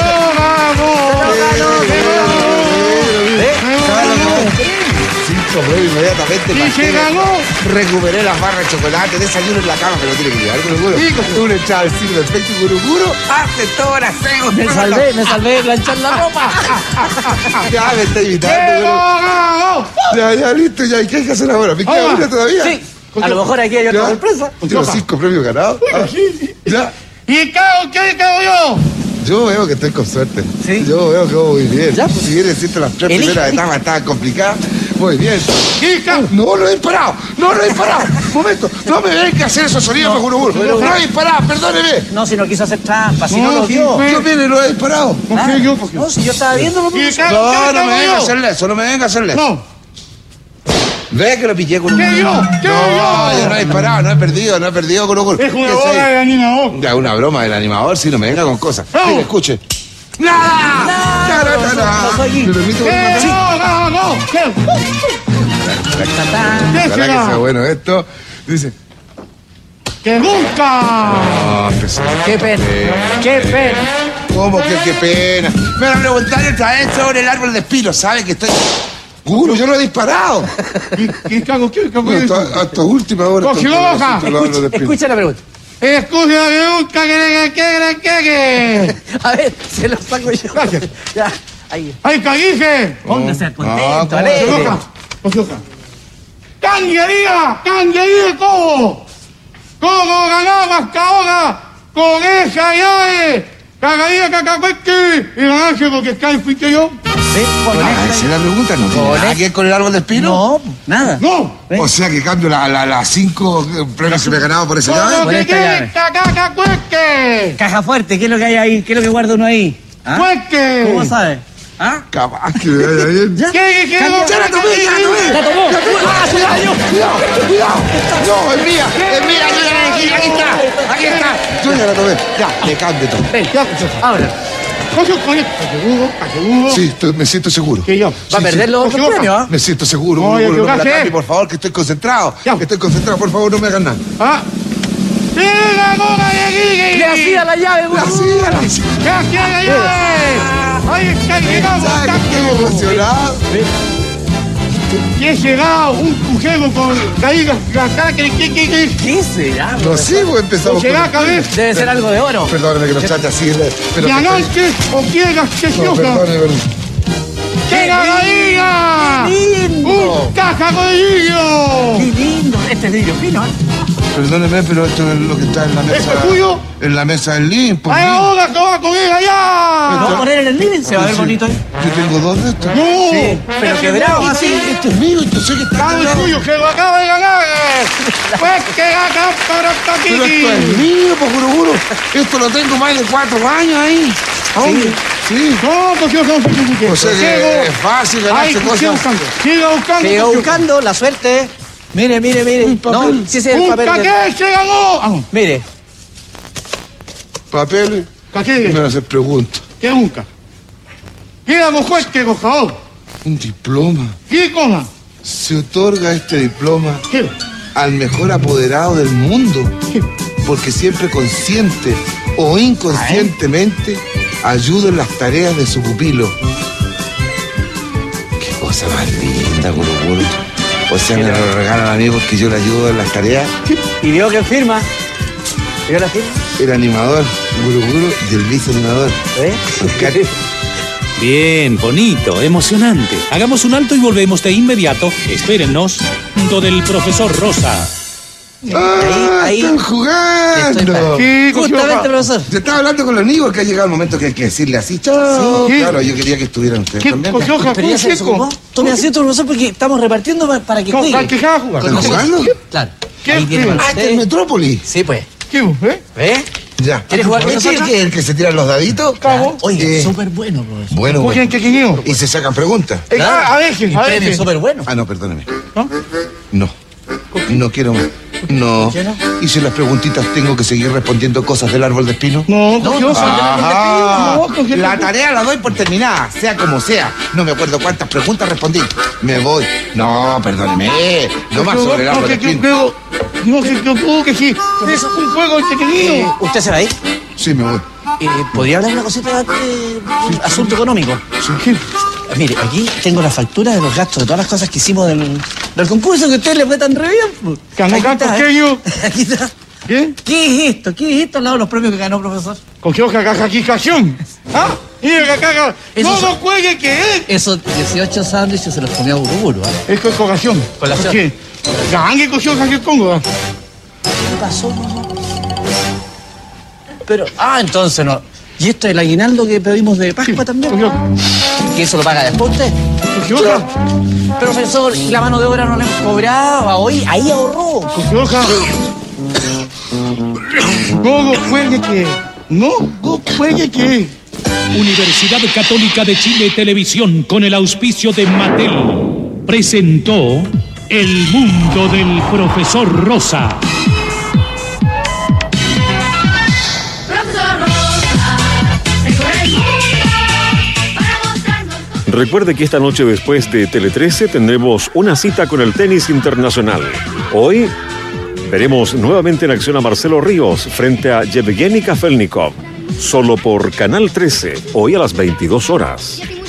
Cinco premios inmediatamente. ¿Y ¿para se qué? ganó? Recuperé las barras de chocolate, desayuno en la cama, pero tiene que llevar Guruguro. Sí, como- Una entrada al cine perfecto y Guruguro hace todas las cegas. Me salvé, me salvé de planchar la ropa. Ya me está ¡Se invitando, lo ganó! pero... Ya, ya, listo, ya. ¿Y qué hay que hacer ahora? ¿Me queda Ahora. una todavía? Sí, a lo mejor aquí hay otra ¿Ya? sorpresa. ¿Tiene los cinco premios ganados? Ah, ya. ¿Y cago? ¿Qué cago yo? Yo veo que estoy con suerte. Sí. Yo veo que voy bien. Ya, pues. Si bien es cierto, las tres Elige. primeras etapas estaban complicadas, muy bien. ¿Qué cago? No lo he disparado, no lo he disparado. Momento, no me venga a hacer esos sonidos, no, Guruguro. pero- No he disparado, perdóneme. No, si no quiso hacer trampa, si no, No, lo sí, vio. fue- Yo mire, lo he disparado. ¿Por qué yo? ¿Por qué? No, si yo estaba viendo lo ¿Y mismo. cago? ¿Qué No, no cago me venga a yo? hacerle eso, no me venga a hacerle eso. No. Ve que lo pillé, Guruguro. ¿Qué yo? ¿Qué No, yo? yo no he disparado, no he perdido, no he perdido, Guruguro. Es una ¿Qué bola ahí? de animador. Ya, una broma del animador, sí, no me venga con cosas. No. Mire, escuche. ¡Nada! No, ¡Nada, no, nada! no soy aquí. ¿Me permite? ¿Qué? Sí. No, no, no. ¿Qué? Tatán. ¿Qué Ojalá que sea será? bueno esto. Dice. ¡Que nunca! Ah, pesado. Qué pena, qué pena. ¿Cómo que qué pena? Me van a preguntar otra vez sobre el árbol de espino. ¿Sabe que estoy. Guro, yo lo he disparado. ¿Qué, qué cago? ¿Qué cago? Bueno, hasta, hasta última hora. Cogió estoy- hoja. estoy- estoy- estoy- Escucha la pregunta. Escucha que nunca que que que que que. A ver, se lo saco yo. Gracias. Ya, ahí. ¡Ay, caguije! Póngase Ah, contento, ¿cómo? alegre. ¡Cojoca! ¡Cojoca! ¡Canguería! ¡Canguería cómo! ¿Cómo ganabas caoga con esa llave? ¡Cagaría cacacueque! Y ganaste porque cae fuiste yo. Sí, con Ah, esta- esa es la pregunta, ¿no tiene Con nada el- que ver con el árbol de espino? No, nada. ¡No! O sea que cambio las la, las cinco eh, premios que me he ganado por esa ¿Cómo llave. Por que esta llave. que cacacueque? Caja fuerte, ¿qué es lo que hay ahí? ¿Qué es lo que guarda uno ahí? ¿Ah? ¡Cueque! ¿Cómo sabe? ¿Ah? Capaz que me vaya bien. ¿Ya? ¿Qué, qué, qué? Cambia. ¡Ya la tomé, ya la tomé! ¿La tomó? ¡Ah, cuidado! Cuidado, cuidado. No, es mía, es mía, yo ya la elegí, aquí está, aquí está. Yo ya la tomé. Ya, le cambio todo. Ven, Ya, cochoja. ahora. Cocho, coño, ¿estás seguro? ¿Estás seguro? Sí, estoy- me siento seguro. Que yo. Va a Sí, perder sí. los otros Cochoja. premios, ¿ah? Me siento seguro. Oye, Guruguru, no me la ¿qué? cambie, por favor, que estoy concentrado. Ya. Que estoy concentrado, por favor, no me hagan nada. Ah. ¡Llega, coca de aquí! Le hacía la llave, güey. Así, así. ¡Ya quiere allá! ¡Ahí está llegando! ¿Sabes que estoy emocionado? Y he llegado un juego con caídas, cara que que que que ¿Qué será? No sé, pues empezamos llega con... cabeza. Debe ser algo de oro. Perdóneme que nos trate así, pero... Ganante o quieras que No, choca. perdóneme, perdón. ¡Llega la liga! ¡Qué lindo! ¡Un caja codillo! ¡Qué lindo! Este es vidrio fino, ¿eh? Perdóneme, pero esto es lo que está en la mesa... ¿Esto es tuyo? En la mesa del limpo. ¡Ay, ahora que va con ella ¿Lo vamos a ya! poner en el living? Se va a ver bonito ahí. Yo tengo dos de estos. ¡No! Sí, pero quebrado así. Este es mío, yo sé que está ¡Vamos quebrado. tuyo, que lo acaba de ganar! ¡Pues que gana para Pero esto es aquí! mío, pues, Guruguru. Esto lo tengo más de cuatro años ahí. ¿Dónde? Sí. No, pues yo no sé qué. O sea que es fácil ganarse Ay, cosas. siga buscando. Siga buscando. Sigue Cocho. buscando la suerte. Mire, mire, mire. Un papel. No, sí, sí, el ¡Un papel. caqué se ganó! Ah, no. Mire. Papeles. ¿Caqué? Me van a hacer preguntas. ¿Qué nunca? ¿Qué hago juez que cojao? Un diploma. ¿Qué cosa? Se otorga este diploma ¿Qué? al mejor apoderado del mundo. Porque siempre consciente o inconscientemente ayuda en las tareas de su pupilo. Qué cosa más linda, Guruguru. O sea, me lo regalan amigos que yo le ayudo en las tareas. Y vio que firma. ¿Vio la firma? El animador, Guruguru, y el viceanimador. ¿Eh? Oscar. Bien, bonito, emocionante. Hagamos un alto y volvemos de inmediato. Espérennos. Lo del profesor Rosa. ¡Ah, ahí- están Estoy jugando! para- Sí, Justamente, Cocho. profesor. Te estaba hablando con los amigos que ha llegado el momento que hay que decirle así. Chao. Sí. Claro, yo quería que estuvieran ustedes ¿Qué también. cochoja? Pero ya se desocupó. Tome asiento, profesor, porque estamos repartiendo pa- para que ¿Cómo? juegue. ¿Qué va a jugar? ¿Están jugando? Claro. ¿Qué Ahí tiene firma? para Ah, este es usted. Metrópolis. Sí, pues. ¿Qué? ¿Eh? ¿Ve? Ya. ¿Quieres jugar con ¿Este nosotros? es el que se tiran los daditos? Cabo. Oye, Eh. súper bueno, profesor. Bueno, Oye, bueno. ¿qué quiniño? Y se sacan preguntas. Eh, ah, a veces, Y a premio veces. súper bueno. Ah, no, perdóneme. ¿No? No. No quiero más. No. qué no? ¿Y si las preguntitas tengo que seguir respondiendo cosas del árbol de espino? No, No, cochoja. no, Ajá. No, cochoja. La tarea la doy por terminada, sea como sea. No me acuerdo cuántas preguntas respondí. Me voy. No, perdóneme. No más sobre el No, árbol de que yo espino. creo. No, que yo creo que sí. Es un juego Eh, entretenido. ¿Usted se va ahí? Sí, me voy. Eh, ¿Podría hablar una cosita de un asunto económico? ¿Qué? Eh, Mire, aquí tengo la factura de los gastos de todas las cosas que hicimos del, del concurso que a usted le fue tan re bien. pues. Ganó Aquí tanto está, ¿eh? pequeño. Aquí está. ¿Qué? ¿Qué es esto? ¿Qué es esto al lado de los premios que ganó, profesor? Cochoja, cajaquicación. ¿Ah? Mira, caja. Eso No, son- no cuelgue que es. Esos dieciocho sándwiches se los comió Guruguru, ¿eh? Es con colación. Colación. ¿Por qué? Gangue, cochoja, que pongo. ¿Qué pasó, profesor? Pero, ah, entonces no. ¿Y esto es el aguinaldo que pedimos de Pascua también? Cochoja. ¿Que eso lo paga después usted? Cochoja. Profesor, ¿y la mano de obra no le hemos cobrado? ¿A hoy? Ahí ahorró. Cochoja. No, no cuelgue que. No, no cuelgue que. Universidad Católica de Chile Televisión, con el auspicio de Mattel, presentó El Mundo del Profesor Rosa. Profesor Rosa, recorre el mundo para mostrarnos cosas. Recuerde que esta noche después de Tele trece tendremos una cita con el tenis internacional. Hoy veremos nuevamente en acción a Marcelo Ríos frente a Yevgeny Kafelnikov. Solo por Canal trece, hoy a las veintidós horas.